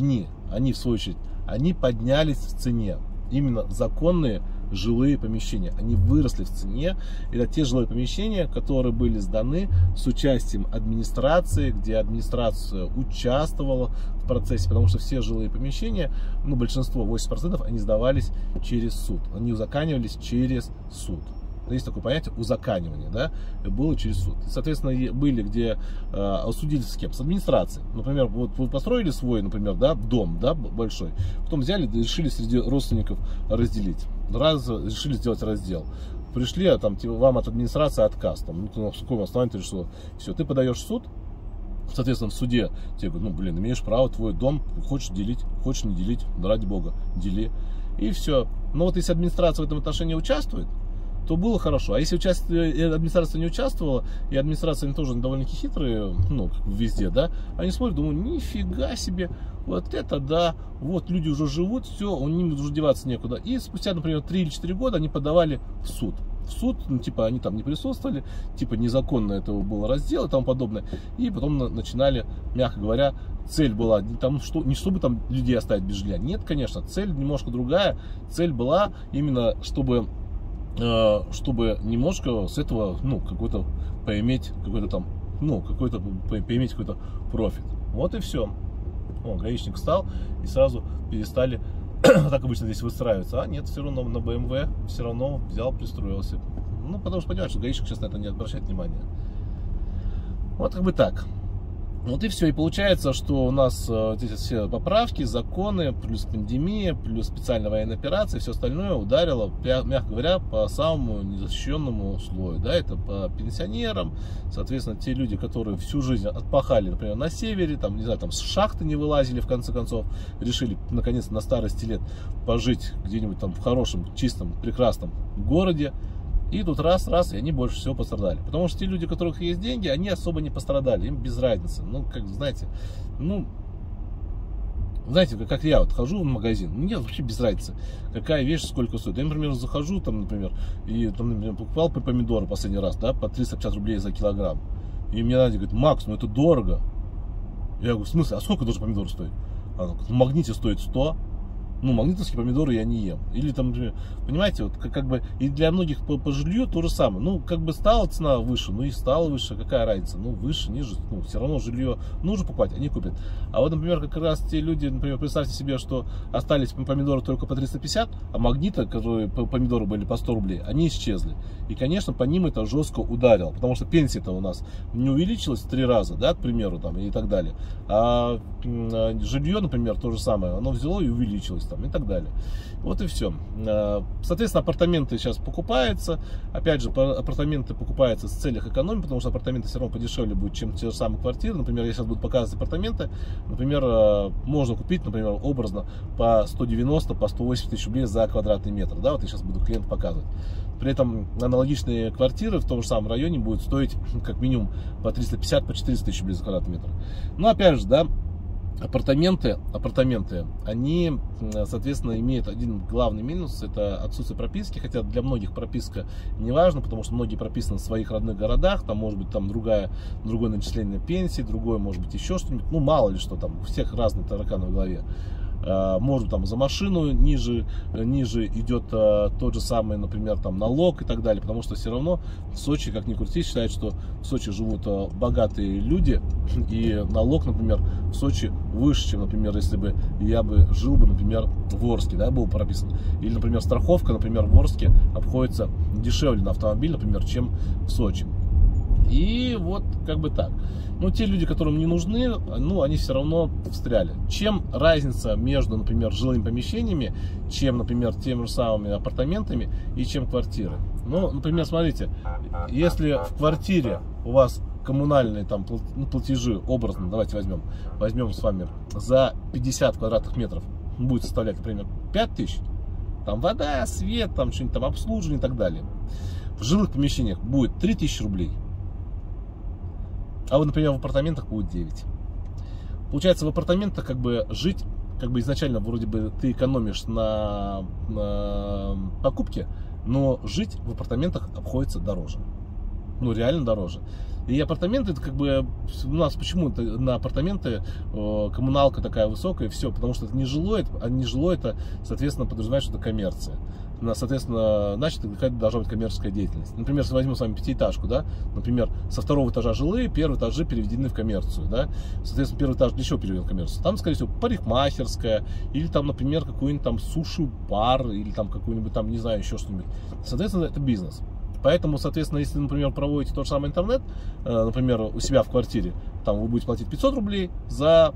в свою очередь, они поднялись в цене. Именно законные жилые помещения, они выросли в цене. Это те жилые помещения, которые были сданы с участием администрации, где администрация участвовала в процессе, потому что все жилые помещения, ну, большинство, 80%, они сдавались через суд, они узаконивались через суд. Есть такое понятие узаконивание, да, было через суд. Соответственно, были, где осудили с кем? С администрацией. Например, вот вы построили свой, например, да, дом, да, большой, потом взяли, решили среди родственников разделить. Решили сделать раздел. Пришли, а там вам от администрации отказ. Там, ну, на каком основании ты решил? Все, ты подаешь в суд. Соответственно, в суде тебе говорят, ну, блин, имеешь право, твой дом, хочешь делить, хочешь не делить, да ради бога, дели. И все. Но вот если администрация в этом отношении участвует, то было хорошо. А если администрация не участвовала, и администрация они тоже довольно-таки хитрые, ну, как везде, да, они смотрят, думают, нифига себе, вот это да, вот люди уже живут, все, у них уже деваться некуда. И спустя, например, 3 или 4 года они подавали в суд. В суд, ну, типа, они там не присутствовали, типа, незаконно этого было раздел и тому подобное. И потом начинали, мягко говоря, цель была там, не чтобы там людей оставить без жилья. Нет, конечно, цель немножко другая. Цель была именно, чтобы немножко с этого, ну, какой-то поиметь какой-то там, ну, поиметь какой-то профит. Вот и все. О, гаишник встал и сразу перестали, так обычно здесь выстраиваться. А нет, все равно на BMW все равно взял, пристроился. Ну, потому что понимаешь, что гаишник сейчас на это не обращает внимания. Вот как бы так. Вот и все. И получается, что у нас эти все поправки, законы, плюс пандемия, плюс специальная военная операция, все остальное ударило, мягко говоря, по самому незащищенному слою. Да, это по пенсионерам, соответственно, те люди, которые всю жизнь отпахали, например, на севере, там, не знаю, там с шахты не вылазили, в конце концов, решили, наконец, на старости лет пожить где-нибудь там в хорошем, чистом, прекрасном городе. И тут раз, и они больше всего пострадали. Потому что те люди, у которых есть деньги, они особо не пострадали. Им без разницы. Ну, как знаете, как я вот хожу в магазин, мне вообще без разницы, какая вещь сколько стоит. Я, например, захожу, там, например, и там, например, покупал помидоры последний раз, да, по 350 рублей за килограмм. И мне Надя говорит, Макс, ну это дорого. Я говорю, в смысле, а сколько должен помидор стоить? Она говорит, в Магните стоит 100. Ну, магнитовские помидоры я не ем. Или там, например, понимаете, вот как бы и для многих по жилью то же самое. Ну, как бы стала цена выше, ну и стала выше, какая разница? Ну, выше, ниже, ну, все равно жилье нужно покупать, они купят. А вот, например, как раз те люди, например, представьте себе, что остались помидоры только по 350, а магниты, которые помидоры были по 100 рублей, они исчезли. И, конечно, по ним это жестко ударило, потому что пенсия-то у нас не увеличилась в 3 раза, да, к примеру, там, и так далее. А жилье, например, то же самое, оно взяло и увеличилось там, и так далее. Вот и все. Соответственно, апартаменты сейчас покупаются. Опять же, апартаменты покупаются с целях экономии, потому что апартаменты все равно подешевле будут, чем те же самые квартиры. Например, я сейчас буду показывать апартаменты. Например, можно купить, например, образно по 190, по 180 тысяч рублей за квадратный метр. Да, вот я сейчас буду клиенту показывать. При этом аналогичные квартиры в том же самом районе будут стоить как минимум по 350, по 400 тысяч рублей за квадратный метр. Но опять же, да, апартаменты, они, соответственно, имеют один главный минус, это отсутствие прописки, хотя для многих прописка не важна, потому что многие прописаны в своих родных городах, там может быть там другое начисление пенсии, другое может быть еще что-нибудь, ну мало ли что там, у всех разные тараканы в голове. Может там за машину ниже идет тот же самый, например, там налог и так далее, потому что все равно в Сочи, как ни крути, считают, что в Сочи живут богатые люди, и налог, например, в Сочи выше, чем, например, если бы я бы жил бы, например, в Орске, да, был прописан, или, например, страховка, например, в Орске обходится дешевле на автомобиль, например, чем в Сочи. И вот как бы так. Но те люди, которым не нужны, ну, они все равно встряли. Чем разница между, например, жилыми помещениями, чем, например, теми же самыми апартаментами и чем квартиры? Ну, например, смотрите, если в квартире у вас коммунальные там платежи, образно, давайте возьмем с вами за 50 квадратных метров, будет составлять, например, 5000, там вода, свет, там что-нибудь там обслуживание и так далее. В жилых помещениях будет 3000 рублей. А вот, например, в апартаментах будет 9. Получается, в апартаментах как бы жить, как бы изначально вроде бы ты экономишь на покупке, но жить в апартаментах обходится дороже. Ну, реально дороже. И апартаменты, это как бы у нас почему-то на апартаменты коммуналка такая высокая, и все, потому что это не жилое, а не жилое, это, соответственно, подразумевает, что это коммерция. Соответственно, значит, какая-то должна быть коммерческая деятельность. Например, если возьмем с вами пятиэтажку, да, например, со второго этажа жилые, первые этажи переведены в коммерцию, да, соответственно, первый этаж для чего переведен в коммерцию? Там, скорее всего, парикмахерская, или там, например, какой-нибудь там суши-бар, или там какой-нибудь там, не знаю, еще что-нибудь. Соответственно, это бизнес. Поэтому, соответственно, если, например, проводите тот же самый интернет, например, у себя в квартире, там вы будете платить 500 рублей за,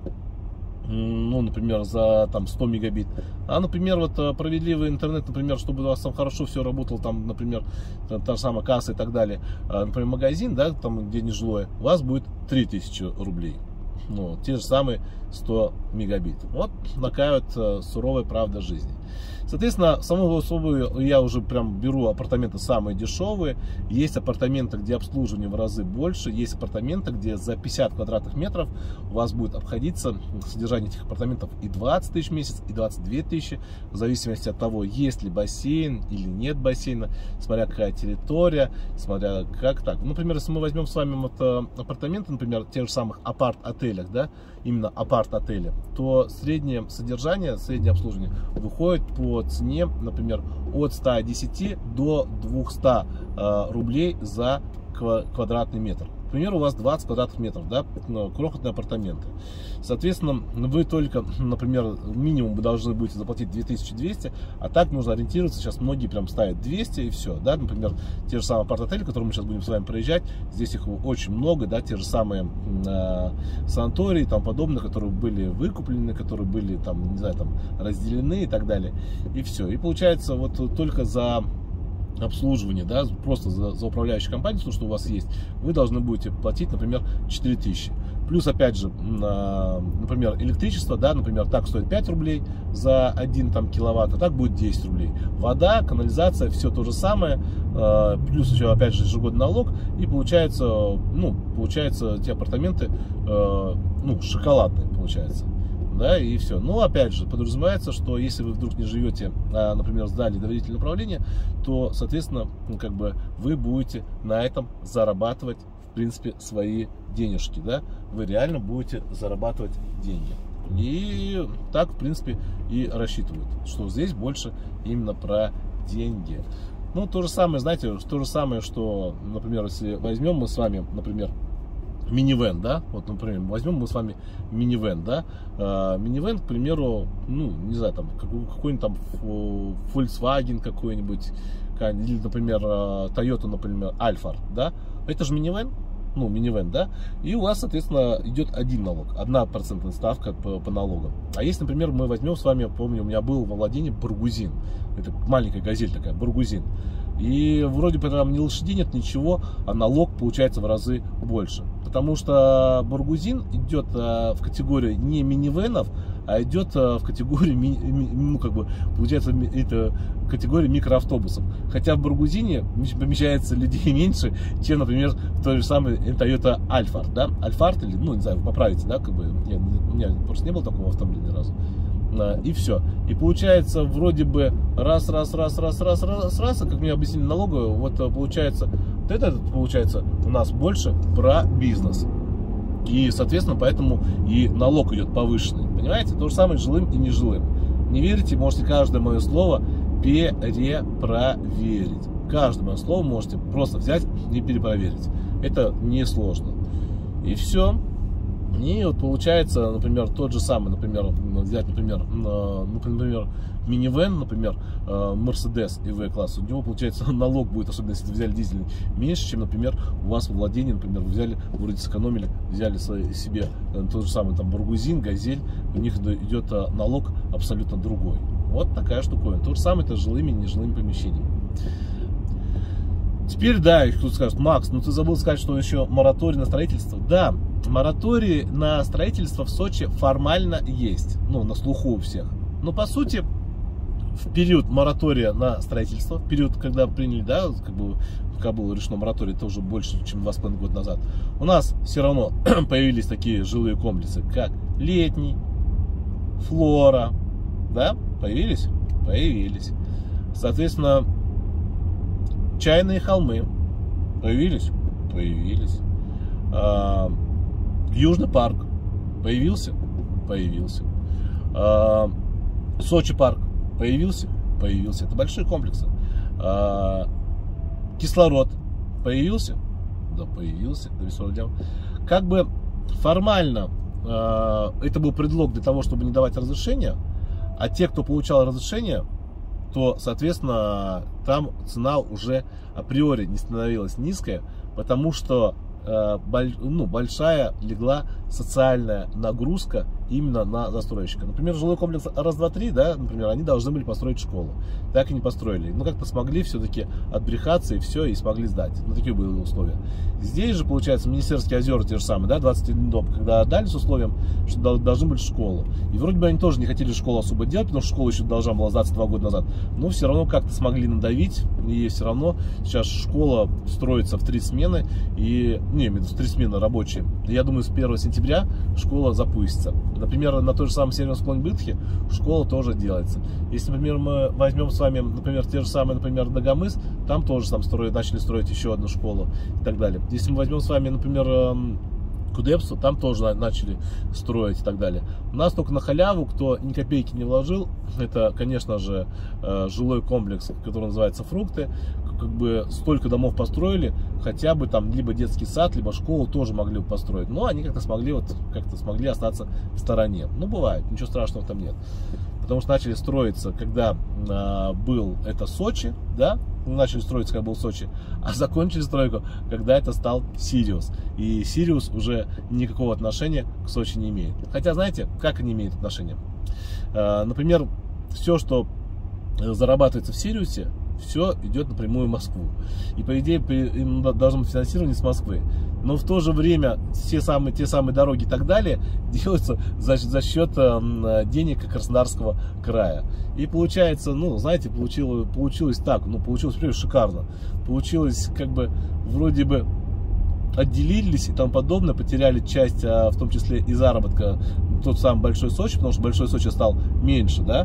ну, например, за там 100 мегабит. А, например, вот справедливый интернет, например, чтобы у вас там хорошо все работало, там, например, та же самая касса и так далее, например, магазин, да, там, где не жилое, у вас будет 3000 рублей. Ну, те же самые 100 мегабит. Вот такая вот суровая правда жизни. Соответственно, самого особого я уже прям беру апартаменты самые дешевые. Есть апартаменты, где обслуживание в разы больше. Есть апартаменты, где за 50 квадратных метров у вас будет обходиться содержание этих апартаментов и 20 тысяч в месяц, и 22 тысячи. В зависимости от того, есть ли бассейн или нет бассейна, смотря какая территория, смотря как так. Например, если мы возьмем с вами вот апартаменты, например, в тех же самых апарт-отелях, да, именно апарт-отели, то среднее содержание, среднее обслуживание выходит по цене, например, от 110 до 200 рублей за квадратный метр. К примеру, у вас 20 квадратных метров, да, крохотные апартаменты. Соответственно, вы только, например, минимум вы должны будете заплатить 2200, а так нужно ориентироваться. Сейчас многие прям ставят 200 и все, да, например, те же самые апарт-отели, которые мы сейчас будем с вами проезжать, здесь их очень много, да, те же самые санатории и тому подобное, которые были выкуплены, которые были там, не знаю, там разделены и так далее, и все. И получается, вот только за обслуживание, да, просто за управляющую компанию, то, что у вас есть, вы должны будете платить, например, 4000. Плюс, опять же, например, электричество, да, например, так стоит 5 рублей за 1 там, киловатт, а так будет 10 рублей. Вода, канализация, все то же самое, плюс еще, опять же, ежегодный налог, и получается, ну, получается, те апартаменты, ну, шоколадные, получается. Да, и все. Но опять же, подразумевается, что если вы вдруг не живете, например, в здании доверительного управления, то, соответственно, ну, как бы вы будете на этом зарабатывать, в принципе, свои денежки, да, вы реально будете зарабатывать деньги. И так, в принципе, и рассчитывают, что здесь больше именно про деньги. Ну, то же самое, знаете, то же самое, что, например, если возьмем мы с вами, например, минивэн, да, вот, например, возьмем мы с вами минивэн, да, минивэн, к примеру, ну, не знаю, там, какой-нибудь там Volkswagen какой-нибудь, или, например, Toyota, например, Alphard, да, это же минивэн, ну, минивэн, да, и у вас, соответственно, идет один налог, 1% ставка по налогам. А если, например, мы возьмем с вами, я помню, у меня был во владении Баргузин, это маленькая газель такая, Баргузин, и вроде бы там ни лошади нет, ничего, а налог получается в разы больше, потому что Баргузин идет в категорию не минивэнов, а идет в категорию, ну, как бы, получается, это категория микроавтобусов. Хотя в Баргузине помещается людей меньше, чем, например, в той же самой Toyota Alphard, да, Alphard, или, ну, не знаю, вы поправите, да, как бы, у меня просто не было такого автомобиля ни разу. И все. И получается, вроде бы, раз, а как мне объяснили налоговую, вот получается, вот это получается у нас больше про бизнес. И, соответственно, поэтому и налог идет повышенный. Понимаете? То же самое с жилым и нежилым. Не верите, можете каждое мое слово перепроверить. Каждое мое слово можете просто взять и перепроверить. Это несложно. И все. И вот получается, например, тот же самый, например, взять, например, минивэн, например, Mercedes EV-класс, у него, получается, налог будет, особенно если вы взяли дизельный, меньше, чем, например, у вас во владении, например, вы взяли, вроде сэкономили, взяли себе тот же самый там Баргузин, Газель, у них идет налог абсолютно другой. Вот такая штуковина. То же самое это с жилыми и нежилыми помещениями. Теперь, да, кто-то скажет: Макс, ну ты забыл сказать, что еще мораторий на строительство. Да, мораторий на строительство в Сочи формально есть, ну, на слуху у всех. Но, по сути, в период моратория на строительство, в период, когда приняли, да, как бы, когда было решено мораторий, это уже больше, чем 2,5 года назад, у нас все равно появились такие жилые комплексы, как Летний, Флора, да, появились? Появились. Соответственно, Чайные холмы появились? Появились. Южный парк появился? Появился. Сочи парк появился? Появился. Это большие комплексы. Кислород появился? Да, появился. Как бы формально это был предлог для того, чтобы не давать разрешения, а те, кто получал разрешение, то, соответственно, там цена уже априори не становилась низкая, потому что большая легла социальная нагрузка именно на застройщика. Например, жилой комплекс раз, два, три, да, например, они должны были построить школу. Так и не построили. Но как-то смогли все-таки отбрехаться и все, и смогли сдать. Ну, такие были условия. Здесь же, получается, Министерские озера те же самые, да, 21 дом, когда отдали с условием, что должны быть школу. И вроде бы они тоже не хотели школу особо делать, потому что школа еще должна была сдаться 2 года назад. Но все равно как-то смогли надавить, и все равно сейчас школа строится в 3 смены, и, не, в 3 смены рабочие. Я думаю, с 1 сентября школа запустится. Например, на той же самой северном склоне Бытхи школа тоже делается. Если, например, мы возьмем с вами, например, те же самые, например, Дагомыс, там тоже начали строить еще одну школу и так далее. Если мы возьмем с вами, например, Кудепсу, там тоже начали строить и так далее. У нас только на халяву, кто ни копейки не вложил, это, конечно же, жилой комплекс, который называется Фрукты. Как бы столько домов построили, хотя бы там либо детский сад, либо школу тоже могли бы построить. Но они как-то смогли остаться в стороне. Ну, бывает, ничего страшного там нет. Потому что начали строиться, когда был это Сочи, да, начали строиться, когда был Сочи, а закончили стройку, когда это стал Сириус. И Сириус уже никакого отношения к Сочи не имеет. Хотя, знаете, как они имеют отношение? Например, все, что зарабатывается в Сириусе, все идет напрямую в Москву. И по идее им должно быть финансирование с Москвы. Но в то же время те самые дороги и так далее делаются за счет денег Краснодарского края. И получается, ну, знаете, получилось так, ну, получилось прям шикарно. Получилось как бы вроде бы отделились и тому подобное, потеряли часть, в том числе и заработка, тот самый Большой Сочи, потому что Большой Сочи стал меньше, да,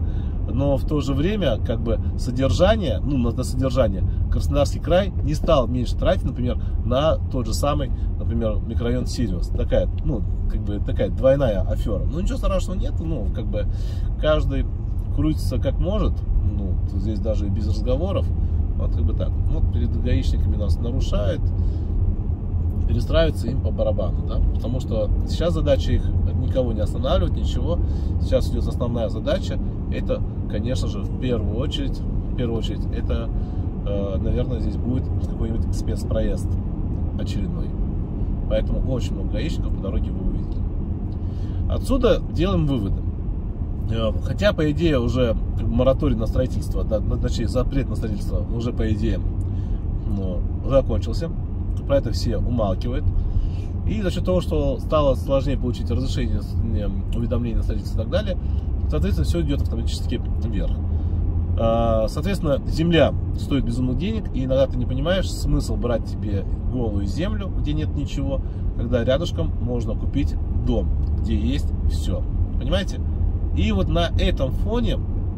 но в то же время, как бы, содержание, ну, на содержание Краснодарский край не стал меньше тратить, например, на тот же самый, например, микрорайон Сириус. Такая, ну, как бы, такая двойная афера. Ну, ничего страшного нет, ну, как бы, каждый крутится как может, ну, здесь даже и без разговоров, вот, как бы так. Вот перед гаишниками нас нарушает, перестраиваться им по барабану, да, потому что сейчас задача их никого не останавливать, ничего. Сейчас идет основная задача, это, конечно же, в первую очередь, это, наверное, здесь будет какой-нибудь спецпроезд очередной. Поэтому очень много гаишников по дороге вы увидели. Отсюда делаем выводы. Хотя, по идее, уже мораторий на строительство, да, точнее, запрет на строительство уже, по идее, закончился. Про это все умалкивают. И за счет того, что стало сложнее получить разрешение, уведомления на строительство и так далее, соответственно, все идет автоматически вверх. Соответственно, земля стоит безумных денег, и иногда ты не понимаешь смысл брать тебе голую землю, где нет ничего, когда рядышком можно купить дом, где есть все. Понимаете? И вот на этом фоне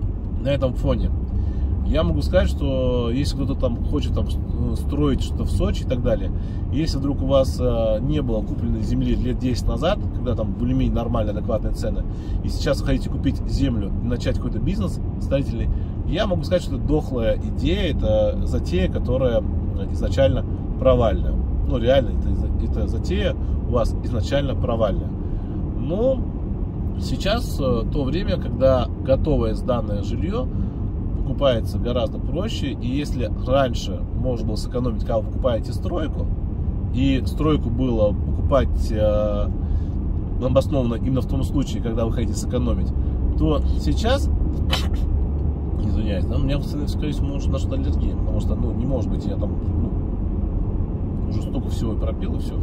я могу сказать, что если кто-то там хочет там строить что-то в Сочи и так далее, если вдруг у вас не было купленной земли лет 10 назад, когда там более-менее нормальные, адекватные цены, и сейчас вы хотите купить землю и начать какой-то бизнес строительный, я могу сказать, что это дохлая идея, это затея, которая изначально провальная. Ну, реально, это затея у вас изначально провальная. Но сейчас то время, когда готовое сданное жилье покупается гораздо проще, и если раньше можно было сэкономить, когда вы покупаете стройку, и стройку было покупать обоснованно именно в том случае, когда вы хотите сэкономить, то сейчас, извиняюсь, да, у меня, скорее всего, может что-то аллергия, потому что, ну, не может быть, я там уже столько всего пропил и все.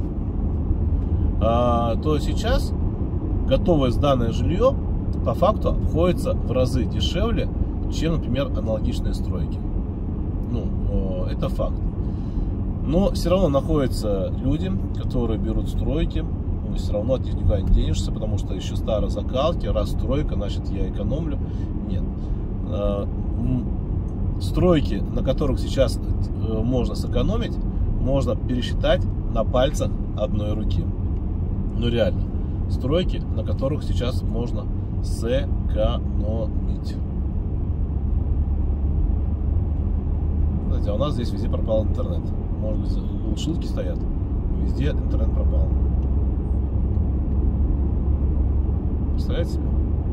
То сейчас готовое сданное жилье по факту обходится в разы дешевле, чем, например, аналогичные стройки. Ну, это факт. Но все равно находятся люди, которые берут стройки, но все равно от них никуда не денешься, потому что еще старые закалки, раз стройка, значит я экономлю. Нет. Стройки, на которых сейчас можно сэкономить, можно пересчитать на пальцах одной руки. Ну реально. Стройки, на которых сейчас можно сэкономить. Кстати, а у нас здесь везде пропал интернет. Может быть, глушилки стоят, везде интернет пропал. Представляете себе?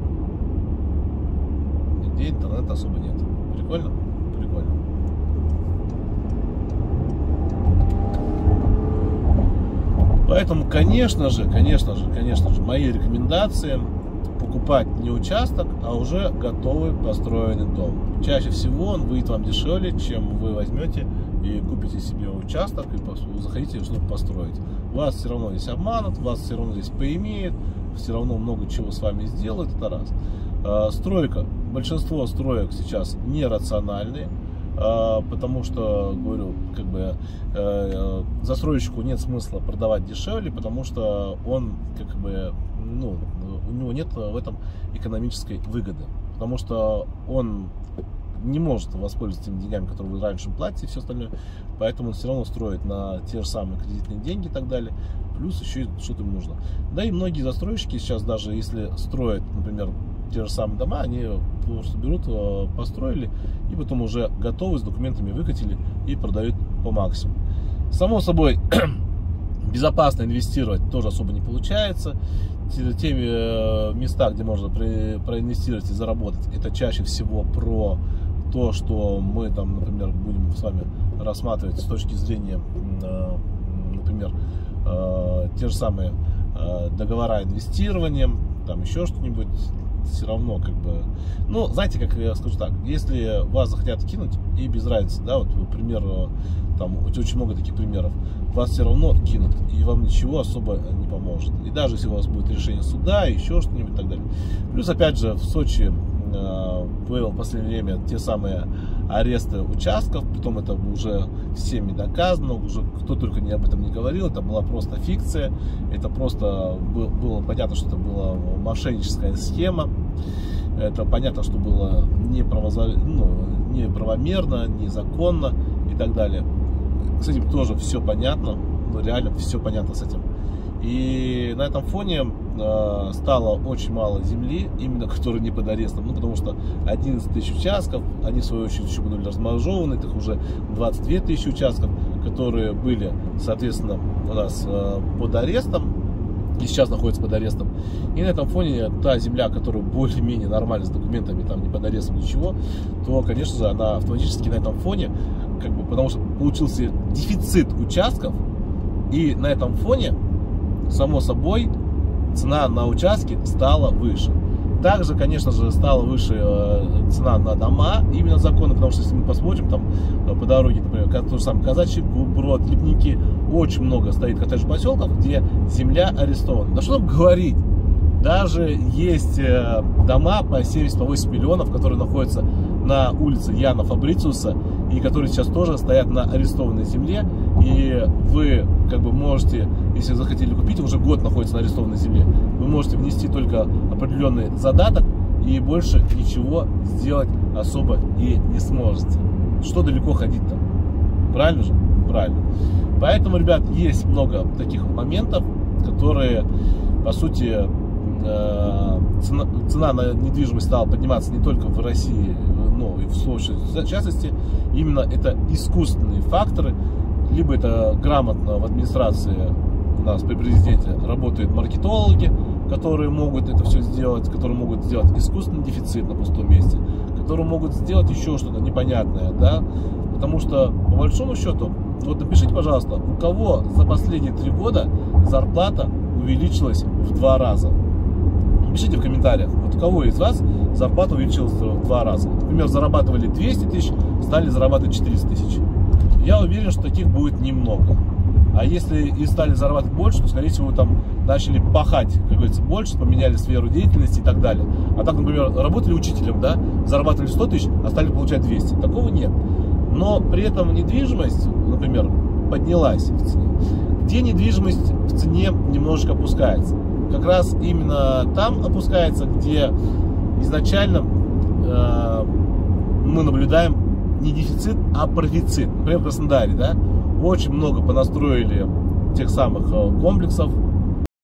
Нигде интернета особо нет. Прикольно? Прикольно. Поэтому, конечно же, мои рекомендации: покупать не участок, а уже готовый построенный дом. Чаще всего он выйдет вам дешевле, чем вы возьмете и купите себе участок и захотите что-то построить. Вас все равно здесь обманут, вас все равно здесь поимеют, все равно много чего с вами сделают, это раз. Стройка. Большинство строек сейчас нерациональные, потому что, говорю, как бы застройщику нет смысла продавать дешевле, потому что он, как бы, ну, у него нет в этом экономической выгоды, потому что он не может воспользоваться теми деньгами, которые вы раньше платите, и все остальное, поэтому он все равно строит на те же самые кредитные деньги и так далее, плюс еще что-то ему нужно. Да и многие застройщики сейчас, даже если строят, например, те же самые дома, они просто берут, построили и потом уже готовы, с документами выкатили и продают по максимуму. Само собой, безопасно инвестировать тоже особо не получается. Те места, где можно проинвестировать и заработать, это чаще всего про то, что мы там, например, будем с вами рассматривать с точки зрения, например, те же самые договора инвестирования, там еще что-нибудь. Все равно, как бы, ну, знаете, как я скажу так, если вас захотят кинуть, и без разницы, да, вот, например, там очень много таких примеров, вас все равно кинут, и вам ничего особо не поможет. И даже если у вас будет решение суда, еще что-нибудь и так далее. Плюс, опять же, в Сочи было в последнее время те самые аресты участков, потом это уже всеми доказано, уже кто только об этом не говорил, это была просто фикция, это просто было понятно, что это была мошенническая схема. Это понятно, что было неправомерно, незаконно и так далее. С этим тоже все понятно, реально все понятно с этим. И на этом фоне стало очень мало земли, именно которые не под арестом, потому что 11 тысяч участков, они в свою очередь еще были размножованы, их уже 22 тысячи участков, которые были, соответственно, у нас под арестом, и сейчас находится под арестом. И на этом фоне та земля, которая более-менее нормально с документами, там не под арестом, ничего, то, конечно же, она автоматически на этом фоне, потому что получился дефицит участков, и на этом фоне, само собой, цена на участки стала выше. Также, конечно же, стала выше цена на дома, именно законно, потому что если мы посмотрим там по дороге, например, тот же самый Казачий Брод, Липники, очень много стоит коттеджных поселков, где земля арестована. Да что там говорить? Даже есть дома по 70-80 миллионов, которые находятся на улице Яна Фабрициуса, и которые сейчас тоже стоят на арестованной земле. И вы можете, если захотели купить, уже год находится на арестованной земле, вы можете внести только определенный задаток и больше ничего сделать особо и не сможете. Что далеко ходить-то? Правильно же? Правильно. Поэтому, ребят, есть много таких моментов, которые, по сути, цена на недвижимость стала подниматься не только в России, но и в частности, именно это искусственные факторы. Либо это грамотно в администрации у нас при президенте работают маркетологи, которые могут это все сделать, которые могут сделать искусственный дефицит на пустом месте, которые могут сделать еще что-то непонятное, да, потому что по большому счету, вот напишите, пожалуйста, у кого за последние 3 года зарплата увеличилась в 2 раза. Пишите в комментариях, вот у кого из вас зарплата увеличилась в 2 раза. Например, зарабатывали 200 тысяч, стали зарабатывать 400 тысяч. Я уверен, что таких будет немного. А если и стали зарабатывать больше, то, скорее всего, там начали пахать, как говорится, больше, поменяли сферу деятельности и так далее. А так, например, работали учителем, да, зарабатывали 100 тысяч, а стали получать 200. Такого нет. Но при этом недвижимость, например, поднялась в цене. Где недвижимость в цене немножечко опускается? Как раз именно там опускается, где изначально мы наблюдаем не дефицит, а профицит. Например, в Краснодаре, да, очень много понастроили тех самых комплексов,